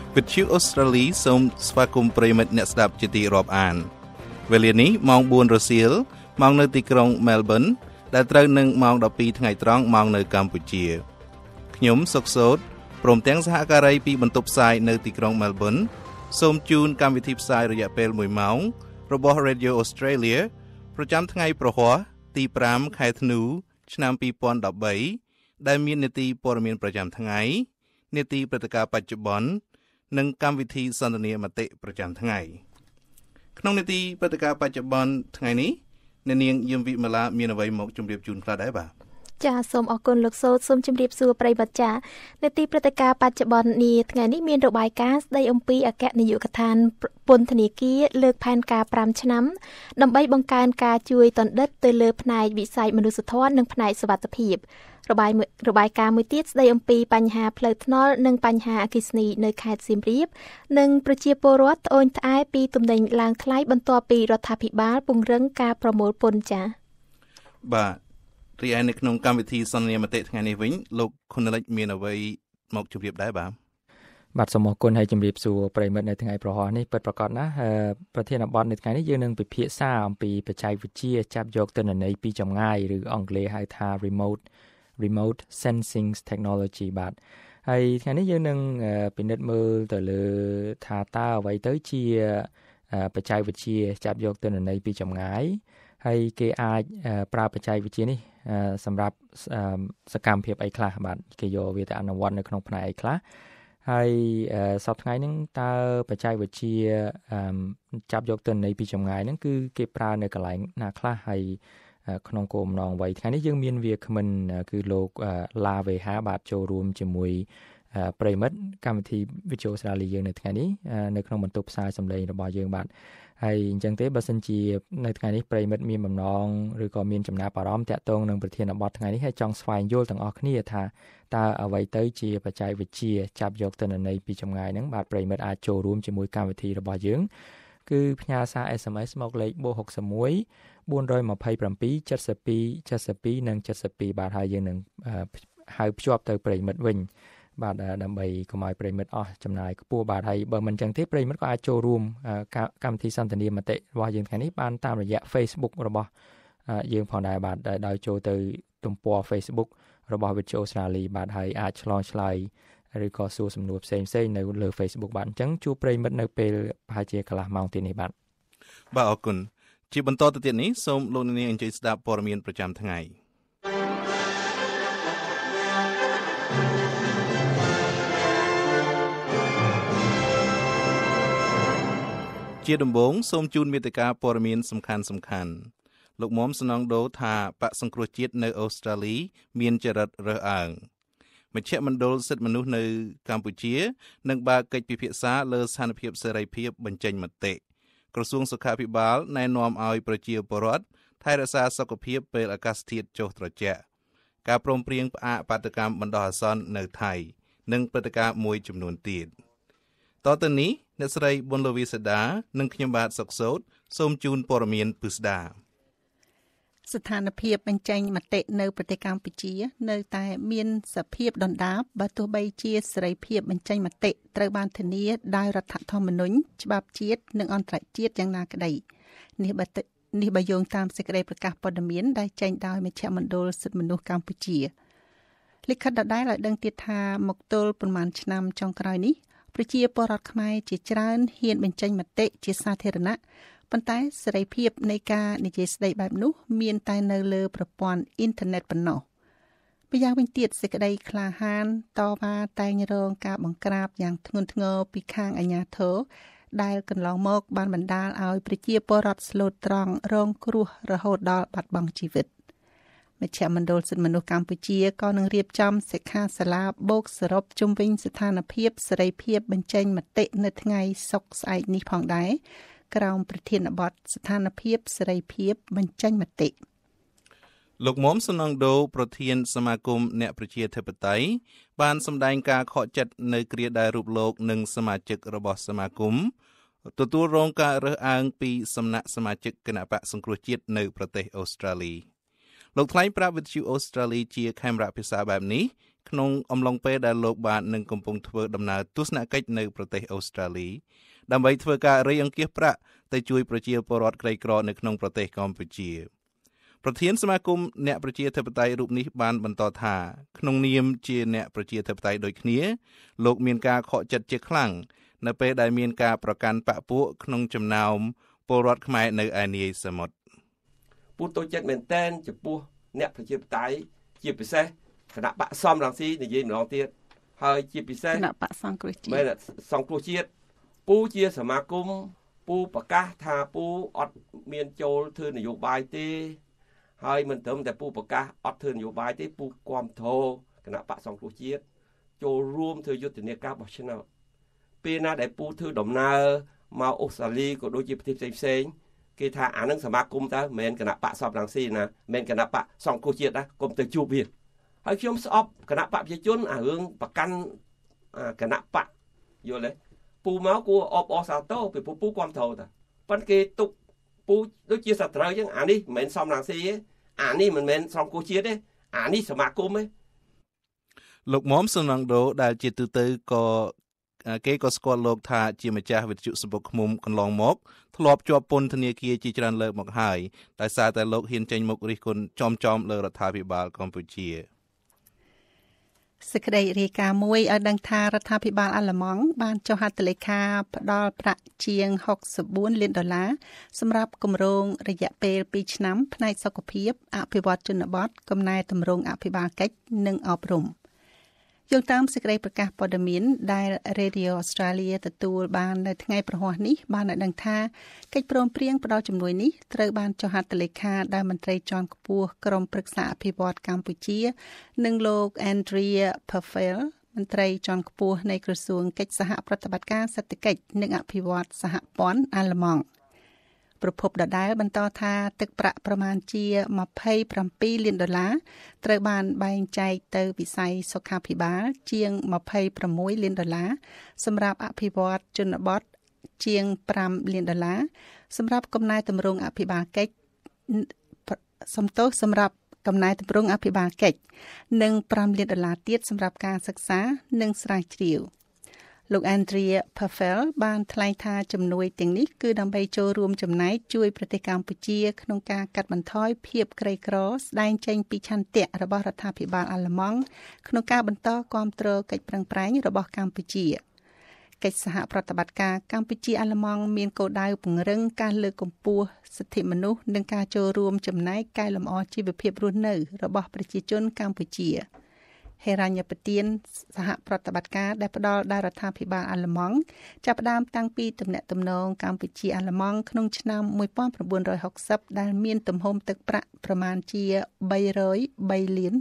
វិទ្យុអូស្ត្រាលីសូមស្វាគមន៍ប្រិយមិត្តអ្នកស្ដាប់ជាទីរាប់អានវេលានេះម៉ោង 4 រសៀលម៉ោងនៅទីក្រុង Melbourne ដែលត្រូវនឹងម៉ោង 12 ថ្ងៃត្រង់ម៉ោងនៅកម្ពុជាខ្ញុំសុកសូតព្រមទាំងសហការីពីបន្ទប់ផ្សាយនៅទីក្រុង Melbourne សូមជូនកម្មវិធីផ្សាយរយៈពេល1ម៉ោងរបស់ Radio Australia ប្រចាំថ្ងៃប្រហ័សទី5ខែធ្នូឆ្នាំ2013ដែលមាននីតិព័ត៌មានប្រចាំថ្ងៃនីតិព្រឹត្តិការណ៍បច្ចុប្បន្ននិងកម្មវិធីសន្ទនាមតិប្រចាំថ្ងៃក្នុងនីតិព្រឹត្តិការណ៍បច្ចុប្បន្នថ្ងៃនេះអ្នកនាងយឹមវិមលាមានអ្វីមកជម្រាបជូនខ្លះដែរបាទចាសសូមអរគុណលោកសូតសូមជម្រាបសួរប្រិយមិត្តចានីតិព្រឹត្តិការណ៍បច្ចុប្បន្ននេះថ្ងៃនេះមានរបាយការណ៍ស្ដីអំពីអគ្គនាយកដ្ឋានពន្ធនាគារលើកផែនការ5ឆ្នាំដើម្បីបង្កើនការជួយទណ្ឌិតទៅលើផ្នែកវិស័យមនុស្សធម៌និងផ្នែកសុវត្ថិភាពរបាយការណ៍មួយទៀតស្ដីអំពីបញ្ហាផ្លូវថ្នល់និងបញ្ហាអគ្គិសនីនៅខេត្តសៀមរាបនិងប្រជាពលរដ្ឋត្អូញត្អែពីទំនិញឡើងថ្លៃបន្ទាប់ពីរដ្ឋាភិបាលពង្រឹងការប្រមូលពន្ធចា៎បាទរីឯនៅក្នុងកម្មវិធីសន្ទនាមតិថ្ងៃនេះវិញលោកខុនលិចមានអ្វីមកជម្រាបដែរបាទសូមអរគុណហើយជម្រាបសួរប្រិយមិត្តនៅថ្ងៃប្រហ័សនេះពិតប្រាកដណាស់ប្រធានបទនៅថ្ងៃនេះយើងនឹងពិភាក្សាអំពីបច្ចេកវិទ្យាចាប់យកទិន្នន័យពីចម្ងាយឬអង់គ្លេសហៅថា remote sensing technology បាទហើយថ្ងៃនេះយើងនឹងពិនិត្យមើលទៅលើថាតើអ្វីទៅជាបច្ចេកវិទ្យាចាប់យកទិន្នន័យពីចម្ងាយហើយគេអាចប្រើបច្ចេកវិទ្យានេះសម្រាប់សកម្មភាពអីខ្លះបាទគេយកវាទៅអនុវត្តនៅក្នុងផ្នែកអីខ្លះហើយសប្តាហ៍ថ្ងៃហ្នឹងតើបច្ចេកវិទ្យាចាប់យកទិន្នន័យពីចម្ងាយហ្នឹងគឺគេប្រើនៅកន្លែងណាខ្លះហើយក្នុងគោលបំណងអ្វីថ្ងៃនេះយើងមានវាគ្មិនគឺលោកឡាវេហាបាទចូលរួមជាមួយប្រិមិត្តកម្មវិធីវិទ្យុអូស្ត្រាលីយើងនៅថ្ងៃនេះនៅក្នុងបន្ទប់ផ្សាយសម្លេងរបស់យើងបាទហើយអញ្ចឹងទេបើសិនជានៅថ្ងៃនេះប្រិមិត្តមានបំណងឬក៏មានចំណាប់អារម្មណ៍តាក់ទងនឹងប្រធានបទថ្ងៃនេះហើយចង់ស្វែងយល់ទាំងអស់គ្នាថាតើអ្វីទៅជាបច្ចេកវិទ្យាចាប់យកទិន្នន័យពីចម្ងាយហ្នឹងបាទប្រិមិត្តអាចចូលរួមជាមួយកម្មវិធីរបស់យើងគឺផ្ញើសារ SMS មកលេខ61 427 72 72និង72បាទហើយយើងនឹងហៅភ្ជាប់ទៅប្រិមិត្តវិញបាទដើម្បីកុំឲ្យប្រិមិត្តអស់ចំណាយខ្ពស់បាទហើយបើមិនចឹងទេប្រិមិត្តក៏អាចចូលរួមកម្មវិធីសន្ទនាមតិរបស់យើងថ្ងៃនេះបានតាមរយៈ Facebook របស់យើងផងដែរបាទដោយចូលទៅទំព័រ Facebook របស់វិទ្យុអូស្ត្រាលីបាទហើយអាចឆ្លងឆ្លើយឬក៏សួរសំណួរផ្សេងៗនៅលើ Facebook បាទអញ្ចឹងជួបប្រិមិត្តនៅពេលប្រហែលជាកន្លះម៉ោងទៀតនេះបាទអរគុណជាបន្តទៅទៀតនេះសូមលោកនាងអញ្ជើញស្ដាប់ព័ត៌មានប្រចាំថ្ងៃជាដំបូងសូមជូនមេតិការព័ត៌មានសំខាន់លោកមុំសំណងដូថាបកសង្គ្រោះជាតិនៅអូស្ត្រាលីមានចរិតរើសអើងមជ្ឈមណ្ឌលសិទ្ធិមនុស្សនៅកម្ពុជានឹងបើកកិច្ចពិភាក្សាលើស្ថានភាពសេរីភាពបញ្ចេញមតិក្រសួងសុខាភិបាលណែនាំឲ្យប្រជាពលរដ្ឋថែរក្សាសុខភាពពេលអាកាសធាតុចុះត្រជាក់ការព្រមព្រៀងផ្អាកបាតុកម្មបណ្ដោះអាសន្ននៅថៃនិងព្រឹត្តិការណ៍មួយចំនួនទៀតតទៅនេះអ្នកស្រីប៊ុនលូវីសេដានិងខ្ញុំបាទសុកសូតសូមជូនព័ត៌មានពិស្ដាស្ថានភាពបញ្ចេញមតិនៅប្រទេសកម្ពុជានៅតែមានសភាពដុនដាបបើទោះបីជាសេរីភាពបញ្ចេញមតិត្រូវបានធានាដោយរដ្ឋធម្មនុញ្ញច្បាប់ជាតិនិងអន្តរជាតិយ៉ាងណាក្តីនេះបើយោងតាមសេចក្តីប្រកាសព័ត៌មានដែលចេញដោយមជ្ឈមណ្ឌលសិទ្ធិមនុស្សកម្ពុជាលិខិតដដែលឲ្យដឹងទៀតថាមកទល់ប្រមាណឆ្នាំចុងក្រោយនេះប្រជាពលរដ្ឋខ្មែរជាច្រើនហ៊ានបញ្ចេញមតិជាសាធារណៈប៉ុន្តែសេរីភាពនៃការនិយាយស្ដីបែបនោះមានតែនៅលើប្រព័ន្ធអ៊ីនធឺណិតប៉ុណ្ណោះម្យ៉ាងវិញទៀតសេចក្តីក្លាហានតវ៉ាតែងរងការបង្ក្រាបយ៉ាងធ្ងន់ធ្ងរពីខាងអាជ្ញាធរដែលកន្លងមកបានបណ្ដាលឲ្យប្រជាពលរដ្ឋស្លូតត្រង់រងគ្រោះរហូតដល់បាត់បង់ជីវិតមជ្ឈមណ្ឌលសិទ្ធិមនុស្សកម្ពុជាក៏នឹងរៀបចំសិក្ខាសាលាបូកសរុបជុំវិញស្ថានភាពសេរីភាពបញ្ចេញមតិនៅថ្ងៃសុក្រស្អែកនេះផងដែរក្រោមប្រធានបទស្ថានភាពសេរីភាពបញ្ចេញមតិលោកមុំសំណងដូប្រធានសមាគមអ្នកប្រជាធិបតេយ្យបានសម្ដែងការខកចិត្តនៅគ្រាដែលរូបលោកនិងសមាជិករបស់សមាគមទទួលរងការរើសអើងពីសំណាក់សមាជិកគណៈបកសង្គ្រោះជាតិនៅប្រទេសអូស្ត្រាលីលោកថ្លែងប្រាប់វិទ្យុអូស្ត្រាលីជាខេមរៈភាសាបែបនេះក្នុងអំឡុងពេលដែលលោកបាននឹងកំពុងធ្វើដំណើរទស្សនកិច្ចនៅប្រទេសអូស្ត្រាលីដើម្បីធ្វើការរៃអង្គាសប្រាក់ទៅជួយប្រជាពលរដ្ឋក្រីក្រនៅក្នុងប្រទេសកម្ពុជាប្រធានសមាគមអ្នកប្រជាធិបតេយ្យរូបនេះបានបន្តថាក្នុងនាមជាអ្នកប្រជាធិបតេយ្យដូចគ្នាលោកមានការខកចិត្តជាខ្លាំងនៅពេលដែលមានការប្រកាន់បកពួកក្នុងចំណោមពលរដ្ឋខ្មែរនៅឯនាយសមុទ្រពូតូចចិត្តមែនតែនចំពោះអ្នកប្រជាធិបតេយ្យជាពិសេសគណៈបកសំរងស៊ីនិយាយម្ដងទៀតហើយជាពិសេសគណៈបកសង្គ្រោះជាតិមែនសង្គ្រោះជាតិពូជាសមាគមពូប្រកាសថាពូអត់មានចូលធ្វើនយោបាយទេហើយមិនត្រឹមតែពូប្រកាសអត់ធ្វើនយោបាយទេពូគាំទ្រគណៈបកសង្គ្រោះជាតិចូលរួមធ្វើយុទ្ធនាការបោះឆ្នោតពេលណាដែលពូធ្វើដំណើរមកអូស្ត្រាលីក៏ដូចជាប្រទេសផ្សេងគេថាអានឹងសមាគមតើមិនមែនគណៈបកសំរងស៊ីណាមិនមែនគណៈបកសង្គ្រោះជាតិណាកុំទៅជួបវាហើយខ្ញុំស្អប់គណៈបកប្រជាជនអារឿងប្រកាន់គណៈបកយល់ទេពូមកគួរអបអសាទរពីពូគាំទ្រតាប៉ុន្តែគេទុកពូដូចជាសត្រូវចឹងអានេះមិនមែនសំរងស៊ីទេអានេះមិនមែនសង្គ្រោះជាតិទេអានេះសមាគមទេលោកមុំសំណងដូដែលជាទូទៅក៏គេក៏ស្គាល់លោកថាជាម្ចាស់វិទ្យុសម្ពុកឃ្មុំកន្លងមកធ្លាប់ជាប់ពន្ធនាគារជាច្រើនលើកមកហើយដោយសារតែលោកហ៊ានចេញមុខរិះគន់ចំលើរដ្ឋាភិបាលកម្ពុជាសេចក្តីរាយការណ៍មួយឲ្យដឹងថារដ្ឋាភិបាលអាល្លឺម៉ង់បានចុះហត្ថលេខាផ្ដល់ប្រាក់ជាង$64 លានសម្រាប់គម្រោងរយៈពេល2ឆ្នាំផ្នែកសុខភាពអភិវឌ្ឍជនបទកំណែទម្រង់អភិបាលកិច្ចនិងអប់រំយោងតាមសេចក្តីប្រកាសព័ត៌មានដែល Radio Australia ទទួលបាននៅថ្ងៃប្រហ័សនេះបានឲ្យដឹងថាកិច្ចព្រមព្រៀងផ្ដល់ជំនួយនេះត្រូវបានចុះហត្ថលេខាដោយមន្ត្រីជាន់ខ្ពស់ក្រុមប្រឹក្សាអភិវឌ្ឍកម្ពុជានិងលោក Andrea Purcell មន្ត្រីជាន់ខ្ពស់នៃក្រសួងកិច្ចសហប្រតិបត្តិការសេដ្ឋកិច្ចនិងអភិវឌ្ឍសហព័ន្ធអាល្លឺម៉ង់ប្រភពដដែលបន្តថាទឹកប្រាក់ប្រមាណជា$27 លានត្រូវបានបែងចែកទៅវិស័យសុខាភិបាលជាង$26 លានសម្រាប់អភិវឌ្ឍជនបទជាង$5 លានសម្រាប់កំណែទម្រង់អភិបាលកិច្ចសម្រាប់កំណែទម្រង់អភិបាលកិច្ចនិង$5 លានទៀតសម្រាប់ការសិក្សានិងស្រាវជ្រាវលោក Andrea Purcell បានថ្លែងថាជំនួយទាំងនេះគឺដើម្បីចូលរួមចំណែកជួយប្រទេសកម្ពុជាក្នុងការកាត់បន្ថយភាពក្រីក្រស្ដែងចេញពីឆន្ទៈរបស់រដ្ឋាភិបាលអាល្លឺម៉ង់ក្នុងការបន្តគាំទ្រកិច្ចប្រឹងប្រែងរបស់កម្ពុជាកិច្ចសហប្រតិបត្តិការកម្ពុជាអាល្លឺម៉ង់មានគោលដៅពង្រឹងការលើកកម្ពស់សិទ្ធិមនុស្សនិងការចូលរួមចំណែកកែលម្អជីវភាពរស់នៅរបស់ប្រជាជនកម្ពុជាហេរញ្ញប្បទានសហប្រតិបត្តិការដែលផ្ដល់ដល់រដ្ឋាភិបាលអាល្លឺម៉ង់ចាប់ផ្ដើមតាំងពីទំនាក់ទំនងកម្ពុជាអាល្លឺម៉ង់ក្នុងឆ្នាំ1960ដែលមានទំហំទឹកប្រាក់ប្រមាណជា$303 លាន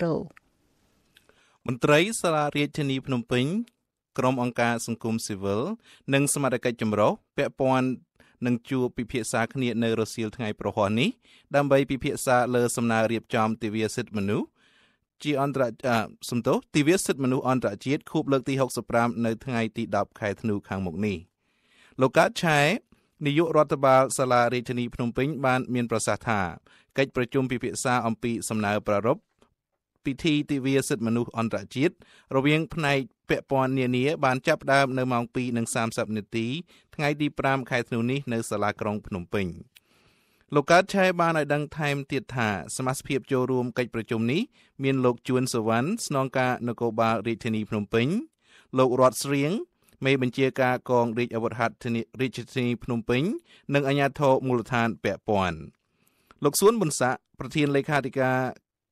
មន្ត្រីសាលារាជធានីភ្នំពេញក្រុមអង្គការសង្គមស៊ីវិលនិងសមាជិកចម្រុះពាក់ព័ន្ធនឹងជួបពិភាក្សាគ្នានៅរសៀលថ្ងៃប្រហ័សនេះដើម្បីពិភាក្សាលើសំណើរៀបចំទិវាសិទ្ធិមនុស្សជាអន្តរទិវាសិទ្ធិមនុស្សអន្តរជាតិខួបលើកទី65នៅថ្ងៃទី10ខែធ្នូខាងមុខនេះលោកកើតឆែនាយករដ្ឋបាលសាលារាជធានីភ្នំពេញបានមានប្រសាសន៍ថាកិច្ចប្រជុំពិភាក្សាអំពីសំណើប្រារព្ធពិធីទិវាសិទ្ធិមនុស្សអន្តរជាតិរវាងផ្នែកពាក់ព័ន្ធនានាបានចាប់ផ្ដើមនៅម៉ោង 2:30 នាទីថ្ងៃទី5ខែធ្នូនេះនៅសាលាក្រុងភ្នំពេញលោកកើតឆែបានឲ្យដឹងថែមទៀតថាសមាជិកចូលរួមកិច្ចប្រជុំនេះមានលោកជួនសវណ្ណស្នងការនគរបាលរាជធានីភ្នំពេញលោករតស្រៀងមេបញ្ជាការកងរាជអាវុធហត្ថរាជធានីភ្នំពេញនិងអាជ្ញាធរមូលដ្ឋានពាក់ព័ន្ធលោកសួនប៊ុនសាក់ប្រធានលេខាធិការ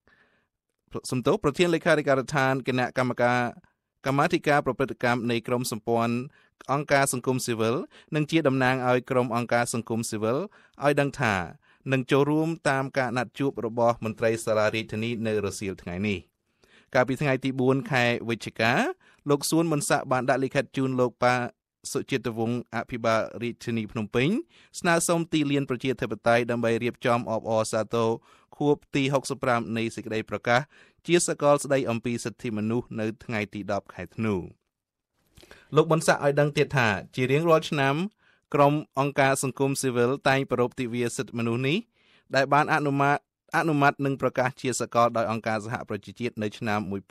រដ្ឋានគណៈកម្មាធិការប្រព្រឹត្តកម្មនៃក្រមសម្ព័ន្ធអង្គការសង្គមស៊ីវិលនិងជាតំណាងឲ្យក្រុមអង្គការសង្គមស៊ីវិលឲ្យដឹងថានឹងចូលរួមតាមការណាត់ជួបរបស់មន្ត្រីសាលារាជធានីនៅរសៀលថ្ងៃនេះកាលពីថ្ងៃទី4ខែវិច្ឆិកាលោកសួនប៊ុនសាក់បានដាក់លិខិតជូនលោកប៉ាសុជាតិវង្សអភិបាលរាជធានីភ្នំពេញស្នើសុំទីលានប្រជាធិបតេយ្យដើម្បីរៀបចំអបអរសាទរខួបទី65នៃសេចក្តីប្រកាសជាសកលស្តីអំពីសិទ្ធិមនុស្សនៅថ្ងៃទី10ខែធ្នូលោកប៊ុនសាក់ឲ្យដឹងទៀតថាជារៀងរាល់ឆ្នាំក្រុមអង្គការសង្គមស៊ីវិលតែងប្រារព្ធទិវាសិទ្ធិមនុស្សនេះដែលបានអនុម័តអនុម័តនិងប្រកាសជាសកលដោយអង្គការសហប្រជាជាតិនៅឆ្នាំ1948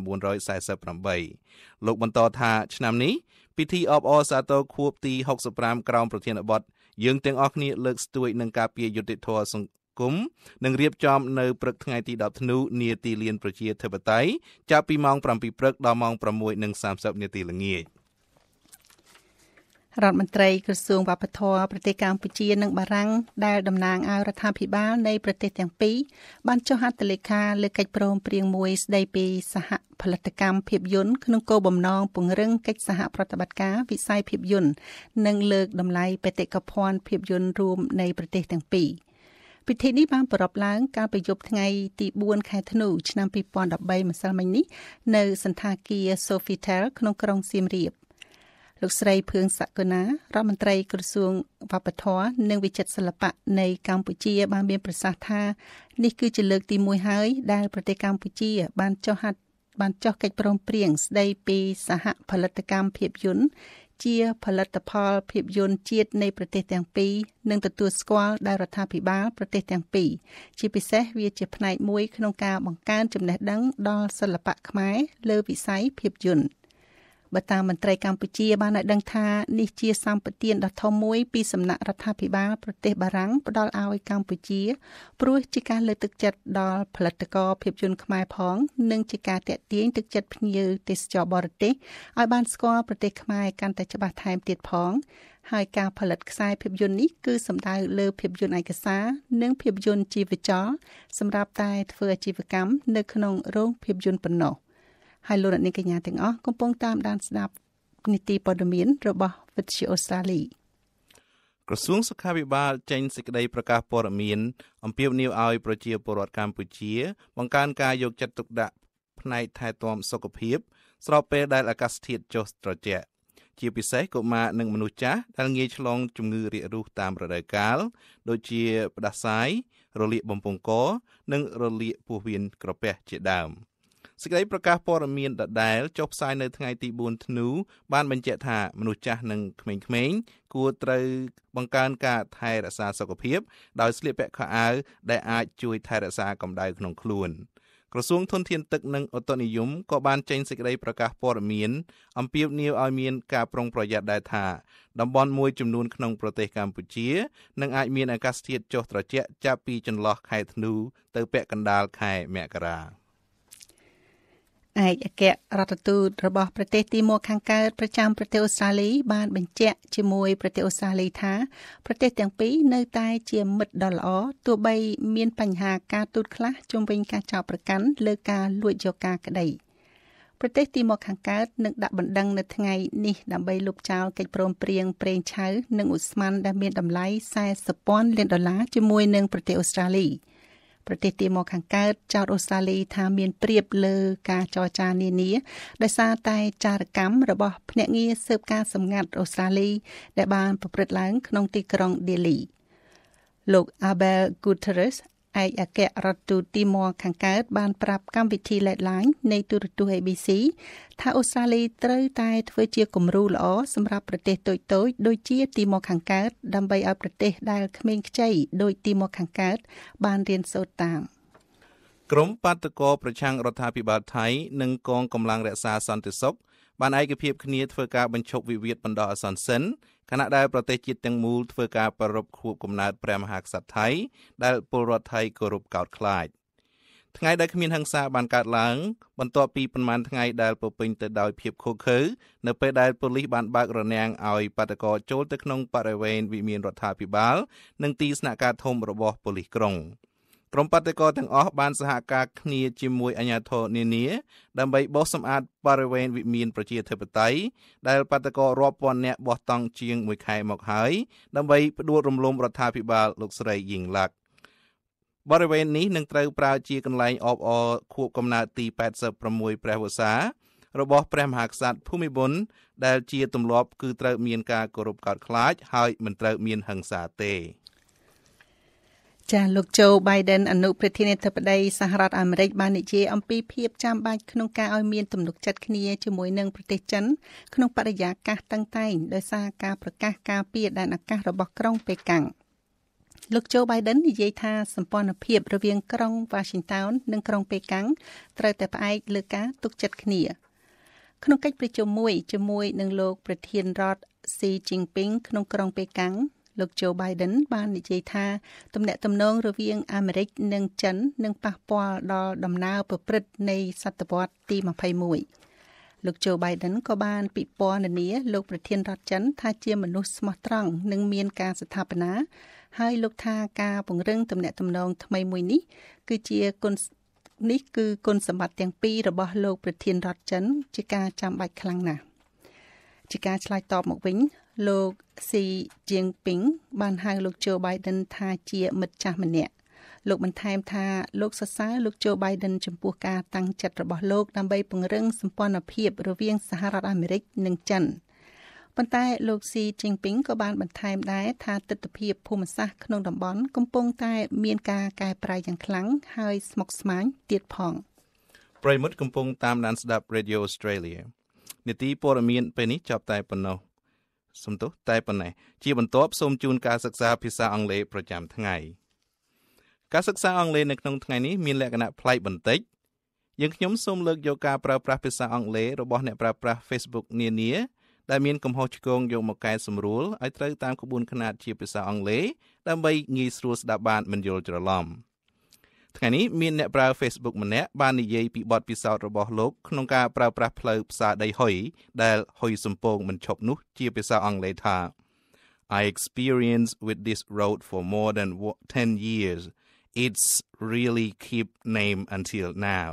លោកបន្តថាឆ្នាំនេះពិធីអបអរសាទរខួបទី65ក្រោមប្រធានបទយើងទាំងអស់គ្នាលើកស្ទួយនឹងការពារយុត្តិធម៌សង្គមនិងរៀបចំនៅព្រឹកថ្ងៃទី10ធ្នូនាទីលានប្រជាធិបតេយ្យចាប់ពីម៉ោង7ព្រឹកដល់ម៉ោង6:30នាទីល្ងាចរដ្ឋមន្ត្រីក្រសួងវប្បធម៌ប្រទេសកម្ពុជានិងបារាំងដែលតំណាងឲ្យរដ្ឋាភិបាលនៃប្រទេសទាំងពីរបានចុះហត្ថលេខាលើកិច្ចព្រមព្រៀងមួយស្តីពីសហផលិតកម្មភាពយន្តក្នុងគោលបំណងពង្រឹងកិច្ចសហប្រតិបត្តិការវិស័យភាពយន្តនិងលើកតម្លៃបេតិកភណ្ឌភាពយន្តរួមនៃប្រទេសទាំងពីរពិធីនេះបានប្រារព្ធឡើងកាលពីយប់ថ្ងៃទី4ខែធ្នូឆ្នាំ2013ម្សិលមិញនេះនៅសន្តាគារ Sofitel ក្នុងក្រុងសៀមរាបលោកស្រីភឿងសក្កណារដ្ឋមន្ត្រីក្រសួងវប្បធម៌និងវិចិត្រសិល្បៈនៃកម្ពុជាបានមានប្រសាសន៍ថានេះគឺជាលើកទី1ហើយដែលប្រទេសកម្ពុជាបានចុះកិច្ចព្រមព្រៀងស្តីពីសហផលិតកម្មភាពយន្តជាផលិតផលភាពយន្តជាតិនៃប្រទេសទាំងពីរនិងទទួលស្គាល់ដោយរដ្ឋាភិបាលប្រទេសទាំងពីរជាពិសេសវាជាផ្នែកមួយក្នុងការបង្កើនចំណេះដឹងដល់សិល្បៈខ្មែរលើវិស័យភាពយន្តបើតាមមន្ត្រីកម្ពុជាបានឲ្យដឹងថានេះជាសម្បទានដ៏ធំមួយពីសំណាក់រដ្ឋាភិបាលប្រទេសបារាំងផ្ដល់ឲ្យកម្ពុជាព្រោះជាការលើកទឹកចិត្តដល់ផលិតករភាពយន្តខ្មែរផងនិងជាការទាក់ទាញទឹកចិត្តភ្ញៀវទេសចរបរទេសឲ្យបានស្គាល់ប្រទេសខ្មែរកាន់តែច្បាស់ថែមទៀតផងហើយការផលិតខ្សែភាពយន្តនេះគឺសំដៅលើភាពយន្តឯកសារនិងភាពយន្តជីវចលសម្រាប់តែធ្វើអាជីវកម្មនៅក្នុងរោងភាពយន្តប៉ុណ្ណោះហើយលោកអ្នកនាងកញ្ញាទាំងអស់កំពុងតាមដានស្ដាប់នីតិព័ត៌មានរបស់វិទ្យុអូស្ត្រាលីក្រសួងសុខាភិបាលចេញសេចក្តីប្រកាសព័ត៌មានអំពាវនាវឲ្យប្រជាពលរដ្ឋកម្ពុជាបង្កើនការយកចិត្តទុកដាក់ផ្នែកថែទាំសុខភាពស្របពេលដែលអាកាសធាតុចុះត្រជាក់ជាពិសេសកុមារនិងមនុស្សចាស់ដែលងាយឆ្លងជំងឺរាគរូសតាមរដូវកាលដូចជាផ្ដាសាយរលាកបំពង់កនិងរលាកពោះវៀនក្រពះជាដើមសេចក្តីប្រកាសព័ត៌មានដដែលចុះផ្សាយនៅថ្ងៃទី4ធ្នូបានបញ្ជាក់ថាមនុស្សចាស់និងក្មេងៗគួរត្រូវបង្កើនការថែរក្សាសុខភាពដោយស្លៀកពាក់ខោអាវដែលអាចជួយថែរក្សាកម្ដៅក្នុងខ្លួនក្រសួងធនធានទឹកនិងឧតុនិយមក៏បានចេញសេចក្តីប្រកាសព័ត៌មានអំពាវនាវឲ្យមានការប្រុងប្រយ័ត្នដែរថាតំបន់មួយចំនួនក្នុងប្រទេសកម្ពុជានឹងអាចមានអាកាសធាតុចុះត្រជាក់ចាប់ពីចន្លោះខែធ្នូទៅពាក់កណ្ដាលខែមករាឯកអគ្គរដ្ឋទូតរបស់ប្រទេសទីម៉ូខាងកើតប្រចាំប្រទេសអូស្ត្រាលីបានបញ្ជាក់ជាមួយប្រទេសអូស្ត្រាលីថាប្រទេសទាំងពីរនៅតែជាមិត្តដ៏ល្អទោះបីមានបញ្ហាការទូតខ្លះជុំវិញការចោទប្រកាន់លើការលួចយកការក្តីប្រទេសទីម៉ូខាងកើតនឹងដាក់បណ្ដឹងនៅថ្ងៃនេះដើម្បីលុបចោលកិច្ចព្រមព្រៀងប្រេងឆៅនិងឧស្ម័នដែលមានតម្លៃ$40,000 លានជាមួយនឹងប្រទេសអូស្ត្រាលីប្រទេសទីម៉ូខាងកើតចោទអូស្ត្រាលីថាមានព្រៀបលើការចរចានានាដោយសារតែចារកម្មរបស់ភ្នាក់ងារស៊ើបការសម្ងាត់អូស្ត្រាលីដែលបានប្រព្រឹត្តឡើងក្នុងទីក្រុង Delhi លោក Abel Guterres ឯកអគ្គរដ្ឋទូតទីម៉ូខាងកើតបានប្រាប់កម្មវិធី Deadline នៃទូរទស្សន៍ ABC ថាអូស្ត្រាលីត្រូវតែធ្វើជាគំរូល្អសម្រាប់ប្រទេសតូចៗដូចជាទីម៉ូខាងកើតដើម្បីឲ្យប្រទេសដែលក្មេងខ្ចីដូចទីម៉ូខាងកើតបានរៀនសូត្រតាមក្រុមបាតុករប្រឆាំងរដ្ឋាភិបាលថៃនិងកងកម្លាំងរក្សាសន្តិសុខបានឯកភាពគ្នាធ្វើការបញ្ឈប់វិវាទបណ្ដោះអាសន្នសិនខណៈដែលប្រទេសជាតិទាំងមូលធ្វើការប្រារព្ធខួបកំណើតព្រះមហាក្សត្រថៃដែលពលរដ្ឋថៃគោរពកោតខ្លាចថ្ងៃដែលគ្មានហិង្សាបានកើតឡើងបន្ទាប់ពីប្រមាណថ្ងៃដែលពោពេញទៅដោយភាពឃោរឃៅនៅពេលដែលប៉ូលីសបានបើករនាំងឲ្យបាតុករចូលទៅក្នុងបរិវេណវិមានរដ្ឋាភិបាលនិងទីស្នាក់ការធំរបស់ប៉ូលីសក្រុងក្រុមបាតុករទាំងអស់បានសហការគ្នាជាមួយអាជ្ញាធរនានាដើម្បីបោសសម្អាតបរិវេណវិមានប្រជាធិបតេយ្យដែលបាតុកររាប់ពាន់នាក់បោះតង់ជាង1ខែមកហើយដើម្បីផ្ដួលរំលំរដ្ឋាភិបាលលោកស្រីយីងឡាក់បរិវេណនេះនឹងត្រូវប្រើជាកន្លែងអបអរខួបកំណើតទី86ព្រះវស្សារបស់ព្រះមហាក្សត្រភូមិន្ទដែលជាទម្លាប់គឺត្រូវមានការគោរពកោតខ្លាចហើយមិនត្រូវមានហិង្សាទេចាលោក Joe Biden អនុប្រធានាធិបតីសហរដ្ឋអាមេរិកបាននិយាយអំពីភាពចាំបាច់ក្នុងការឲ្យមានទំនុកចិត្តគ្នាជាមួយនឹងប្រទេសចិនក្នុងបរិយាកាសតឹងតែងដោយសារការប្រកាសការពារដែនអាកាសរបស់ក្រុងប៉េកាំងលោក Joe Biden និយាយថាសម្ព័ន្ធភាពរវាងក្រុង Washington និងក្រុងប៉េកាំងត្រូវតែផ្អែកលើការទុកចិត្តគ្នាក្នុងកិច្ចប្រជុំមួយជាមួយនឹងលោកប្រធានរដ្ឋ Xi Jinping ក្នុងក្រុងប៉េកាំងលោក Joe Biden បាននិយាយថាទំនាក់ទំនងរវាងអាមេរិកនិងចិននឹងប៉ះពាល់ដល់ដំណើរប្រព្រឹត្តនៃសតវត្សរ៍ទី21លោក Joe Biden ក៏បានពិពណ៌នាលោកប្រធានរដ្ឋចិនថាជាមនុស្សស្មោះត្រង់និងមានការស្ថាបនាហើយលោកថាការពង្រឹងទំនាក់ទំនងថ្មីមួយនេះគឺជាគុណសម្បត្តិទាំងពីររបស់លោកប្រធានរដ្ឋចិនជាការចាំបាច់ខ្លាំងណាស់ជាការឆ្លើយតបមកវិញលោក Xi Jinping បានហៅលោក Joe Biden ថាជាមិត្តចាស់ម្នាក់លោកបន្ថែមថាលោកសរសើរលោក Joe Biden ចំពោះការតាំងចិត្តរបស់លោកដើម្បីពង្រឹងសម្ព័ន្ធភាពរវាងសហរដ្ឋអាមេរិកនិងចិនប៉ុន្តែលោក Xi Jinping ក៏បានបន្ថែមដែរថាទិដ្ឋភាពភូមិសាស្ត្រក្នុងតំបន់កំពុងតែមានការកែប្រែយ៉ាងខ្លាំងហើយស្មុគស្មាញទៀតផងប្រិយមិត្តកំពុងតាមដានស្ដាប់ Radio Australia នីតិព័ត៌មានពេលនេះចប់តែប៉ុណ្ណោះសំទោសតែប៉ុណ្ណេះជាបន្ទាប់សូមជូនការសិក្សាភាសាអង់គ្លេសប្រចាំថ្ងៃការសិក្សាអង់គ្លេសនៅក្នុងថ្ងៃនេះមានលក្ខណៈប្លែកបន្តិចយើងខ្ញុំសូមលើកយកការប្រើប្រាស់ភាសាអង់គ្លេសរបស់អ្នកប្រើប្រាស់ Facebook នានាដែលមានកំហុសឆ្គងយកមកកែសម្រួលឲ្យត្រូវតាមក្បួនខ្នាតជាភាសាអង់គ្លេសដើម្បីងាយស្រួលស្ដាប់បានមិនយល់ច្រឡំថ្ងៃនេះមានអ្នកប្រើ Facebook ម្នាក់បាននិយាយពីបទពិសោធន៍របស់លោកក្នុងការប្រើប្រាស់ផ្លូវផ្សារដីហុយដែលហុយសំពងមិនឈប់នោះជាភាសាអង់គ្លេសថា I experienced with this road for more than 10 years. It's really keep name until now.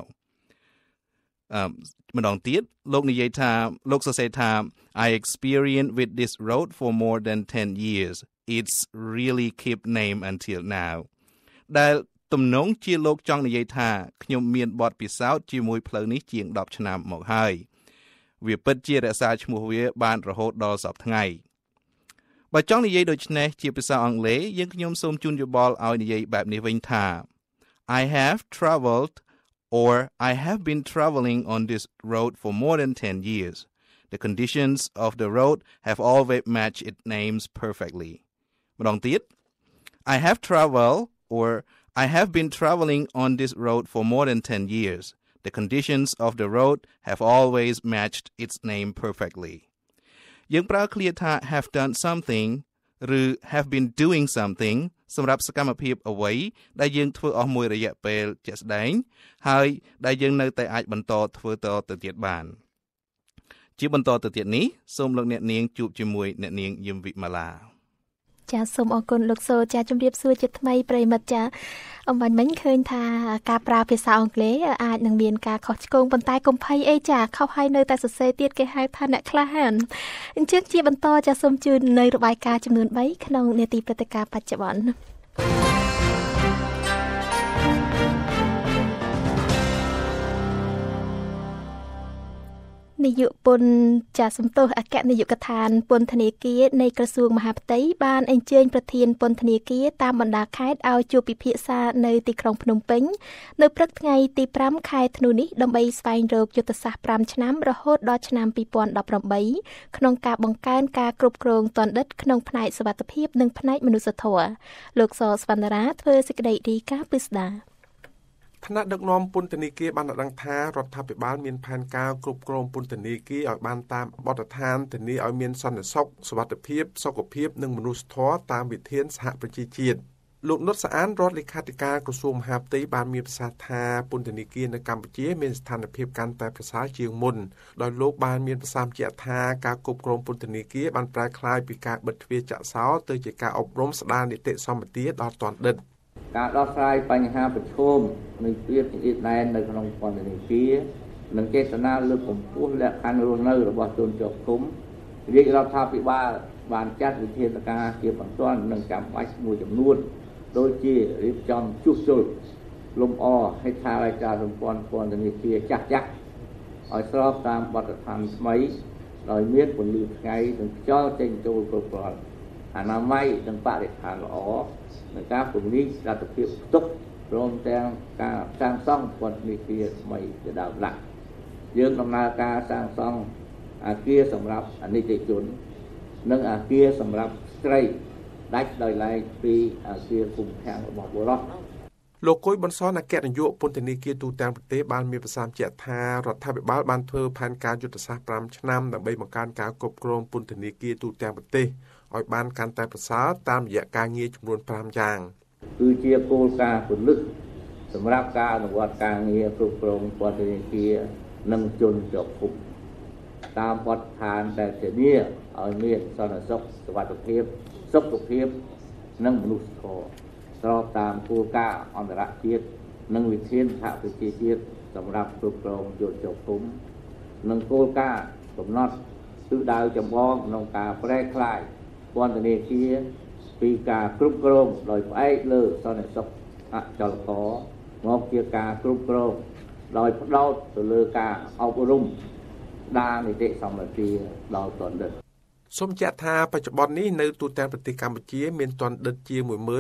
ម្ដងទៀតលោកនិយាយថាលោកសរសេរថា I experienced with this road for more than 10 years. It's really keep name until now. ដែលទំនងជាលោកចង់និយាយថាខ្ញុំមានបទពិសោធន៍ជាមួយផ្លូវនេះជាង10ឆ្នាំមកហើយវាពិតជារក្សាឈ្មោះវាបានរហូតដល់សព្វថ្ងៃបើចង់និយាយដូចនេះជាភាសាអង់គ្លេសយើងខ្ញុំសូមជូនយោបល់ឲ្យនិយាយបែបនេះវិញថា I have traveled or I have been traveling on this road for more than 10 years. The conditions of the road have always matched its names perfectly. ម្ដងទៀត I have traveled or I have been traveling on this road for more than 10 years. The conditions of the road have always matched its name perfectly. យើងប្រើឃ្លាថា have done something ឬ have been doing something សម្រាប់សកម្មភាពអ្វីដែលយើងធ្វើអស់មួយរយៈពេលជាក់ស្ដែងហើយដែលយើងនៅតែអាចបន្តធ្វើតទៅទៀតបានជាបន្តទៅទៀតនេះសូមលោកអ្នកនាងជួបជាមួយអ្នកនាងយឹមវិមាឡាចាសូមអរគុណលោកសូចាជម្រាបសួរជាថ្មីប្រិមិត្តចាអំបញ្ញមិញឃើញថាការប្រើភាសាអង់គ្លេសអាចនឹងមានការខុសឆ្គងប៉ុន្តែកុំភ័យអីចាខុសហើយនៅតែសរសេរទៀតគេហៅថាអ្នកក្លាហានអញ្ចឹងជាបន្តចាសូមជូននៅរបាយការណ៍ចំនួន3ក្នុងនាទីព្រឹត្តិការណ៍បច្ចុប្បន្ននាយកពន្ធចាសំទោសអគ្គនាយកដ្ឋានពន្ធនាគារនៃក្រសួងមហាផ្ទៃបានអញ្ជើញប្រធានពន្ធនាគារតាមបណ្ដាខេត្តឲ្យជួបពិភាក្សានៅទីក្រុងភ្នំពេញនៅព្រឹកថ្ងៃទី5ខែធ្នូនេះដើម្បីស្វែងរកយុទ្ធសាស្ត្រ5ឆ្នាំរហូតដល់ឆ្នាំ2018ក្នុងការបង្កើនការគ្រប់គ្រងទណ្ឌិតក្នុងផ្នែកសុវត្ថិភាពនិងផ្នែកមនុស្សធម៌លោកសស្វណ្ណរាធ្វើសេចក្តីរាយការណ៍ពីស្ដាថ្នាក់ដឹកនាំពន្ធនាគារបានដឹងថារដ្ឋាភិបាលមានផែនការគ្រប់គ្រងពន្ធនាគារឲ្យបានតាមបទដ្ឋានធានាឲ្យមានសន្តិសុខសុវត្ថិភាពសុខភាពនិងមនុស្សធម៌តាមវិធានសហប្រជាជាតិលោកនុតសាអានរដ្ឋលេខាធិការក្រសួងមហាផ្ទៃបានមានប្រសាសន៍ថាពន្ធនាគារនៅកម្ពុជាមានស្ថានភាពកាន់តែប្រសើរជាងមុនដោយលោកបានមានប្រសាសន៍ជាក់ថាការគ្រប់គ្រងពន្ធនាគារបានប្រែក្លាយពីការបិទទ្វារចាក់សោទៅជាការអប់រំស្ដារនីតិសម្បទាដល់ទណ្ឌិតការដោះស្រាយបញ្ហាប្រឈមនៃភាពជាក់ស្ដែងនៅក្នុងពន្ធនាគារនិងចេតនាលើកកម្ពស់លក្ខខណ្ឌរស់នៅរបស់ជនជាប់ឃុំរាជរដ្ឋាភិបាលបានចាត់វិធានការជាបន្ទាន់និងចាំបាច់មួយចំនួនដូចជារៀបចំជួសជុលលំអហេដ្ឋារចនាសម្ព័ន្ធពន្ធនាគារចាស់ៗឲ្យស្របតាមបទដ្ឋានថ្មីដោយមានពន្លឺថ្ងៃនិងខ្យល់ចេញចូលគ្រប់គ្រាន់អនាម័យនិងបរិស្ថានល្អនិងការពង្រីកលទ្ធភាពផ្ទុកព្រមទាំងការសាងសង់ពន្ធនាគារថ្មីជាដើមឡើយយើងដំណើរការសាងសង់អគារសម្រាប់អនិច្ចជននិងអគារសម្រាប់ស្ត្រីដាច់ដោយឡែកពីអាគារគុំខាំងរបស់បុរដ្ឋលោកគួយបនសនអគ្គនាយកពន្ធនាគារទូទាំងប្រទេសបានមានប្រសាសន៍ជាក់ថារដ្ឋាភិបាលបានធ្វើផែនការយុទ្ធសាស្ត្រ5ឆ្នាំដើម្បីបង្កើនការគ្រប់គ្រងពន្ធនាគារទូទាំងប្រទេសឲ្យបានកាន់តែប្រសើរតាមរយៈការងារចំនួន5យ៉ាងគឺជាគោលការណ៍ពលិកសម្រាប់ការអនុវត្តការងារគ្រប់គ្រងពន្ធនាគារនិងជនជាប់ឃុំតាមបទដ្ឋានដែលធានាឲ្យមានសន្តិសុខសុវត្ថិភាពសុខភាពនិងមនុស្សធម៌ស្របតាមគោលការណ៍អន្តរជាតិនិងវិធានសហប្រជាជាតិសម្រាប់គ្រប់គ្រងជនជាប់ឃុំនិងគោលការណ៍កំណត់ទិសដៅចម្បងក្នុងការប្រែក្លាយពន្ធនាគារពីការគ្រប់គ្រងដោយផ្អែកលើសន្តិសុខអចលករមកជាការគ្រប់គ្រងដោយផ្ដោតទៅលើការអប់រំដារនីតិសម្បទាដល់ទណ្ឌិតសូមចាក់ថាបច្ចុប្បន្ននេះនៅទូទាំងប្រទេសកម្ពុជាមានទណ្ឌិតជា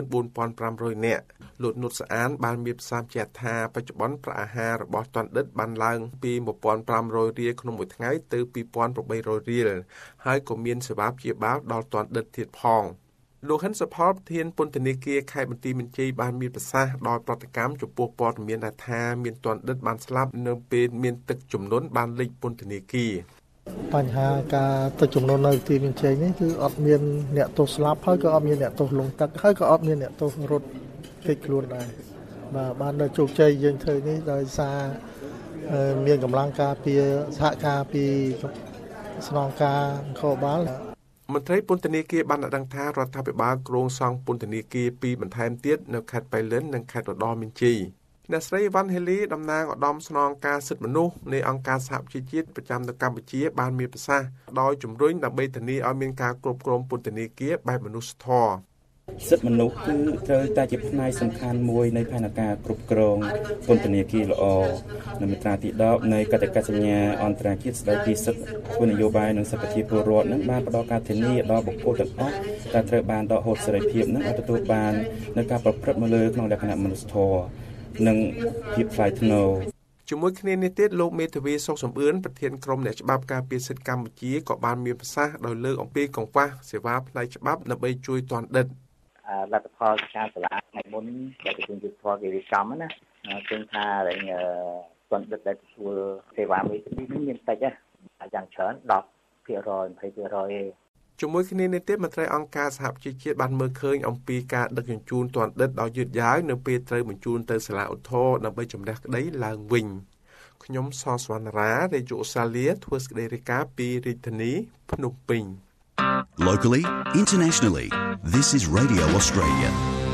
14,500 នាក់លោកនុតស្អានបានមានប្រសាសន៍ចាក់ថាបច្ចុប្បន្នប្រាក់អាហាររបស់ទណ្ឌិតបានឡើងពី 1,500 រៀលក្នុងមួយថ្ងៃទៅ 2,800 រៀលហើយក៏មានសេវាព្យាបាលដល់ទណ្ឌិតទៀតផងលោកហិនសុផលប្រធានពន្ធនាគារខេត្តបន្ទាយមានជ័យបានមានប្រសាសន៍ដល់ប្រតិកម្មចំពោះព័ត៌មានថាមានទណ្ឌិតបានស្លាប់នៅពេលមានទឹកជំនន់បានលិចពន្ធនាគារបញ្ហាការទឹកជំនន់នៅទីមានជ័យនេះគឺអត់មានអ្នកទោសស្លាប់ហើយក៏អត់មានអ្នកទោសលងទឹកហើយក៏អត់មានអ្នកទោសរត់គេចខ្លួនដែរបាទបាននៅជោគជ័យយើងធ្វើនេះដោយសារមានកម្លាំងការពារសហការពីស្នងការនគរបាលមន្ត្រីពន្ធនាគារបានដឹងថារដ្ឋាភិបាលគ្រោងសង់ពន្ធនាគារ2បន្ថែមទៀតនៅខេត្តប៉ៃលិននិងខេត្តឧត្តរមានជ័យអ្នកស្រីវ៉ាន់ហេលីតំណាងឧត្តមស្នងការសិទ្ធិមនុស្សនៃអង្គការសហប្រជាជាតិប្រចាំនៅកម្ពុជាបានមានប្រសាសន៍ដោយជំរុញដើម្បីធានាឲ្យមានការគ្រប់គ្រងពន្ធនាគារបែបមនុស្សធម៌សិទ្ធិមនុស្សគឺត្រូវតែជាផ្នែកសំខាន់មួយនៃផែនការគ្រប់គ្រងពន្ធនាគារល្អនៅមាត្រាទី10នៃកតិកាសញ្ញាអន្តរជាតិស្តីពីសិទ្ធិគោលនយោបាយនិងសិទ្ធិប្រជាពលរដ្ឋនឹងបានផ្ដល់ការធានាដល់បុគ្គលទាំងអស់ដែលត្រូវបានដកហូតសេរីភាពនិងឲ្យទទួលបាននូវការប្រព្រឹត្តមកលើក្នុងលក្ខណៈមនុស្សធម៌និងភាពថ្លៃថ្នូរជាមួយគ្នានេះទៀតលោកមេធាវីសុកសំអឿនប្រធានក្រុមអ្នកច្បាប់ការពារសិទ្ធិកម្ពុជាក៏បានមានប្រសាសន៍ដោយលើកអំពីកង្វះសេវាផ្នែកច្បាប់ដើម្បីជួយទណ្ឌិតលទ្ធផលការសាលាថ្ងៃមុនដែលទទួលយុទ្ធផលគេរៀបចំណាឃើញថាទណ្ឌិតដែលទទួលសេវាមេធាវីនេះមានតិចយ៉ាងច្រើន 10% 20% ជាមួយគ្នានេះទៀតមន្ត្រីអង្គការសហប្រជាជាតិបានមើលឃើញអំពីការដឹកជញ្ជូនទណ្ឌិតដោយយឺតយ៉ាវនៅពេលត្រូវបញ្ជូនទៅសាលាឧទ្ធរណ៍ដើម្បីជំនះក្តីឡើងវិញខ្ញុំសស្វណ្ណរារាជឧស្សាហ៍ធ្វើសេចក្តីរាយការណ៍ពីរាជធានីភ្នំពេញ Locally, internationally, this is Radio Australia.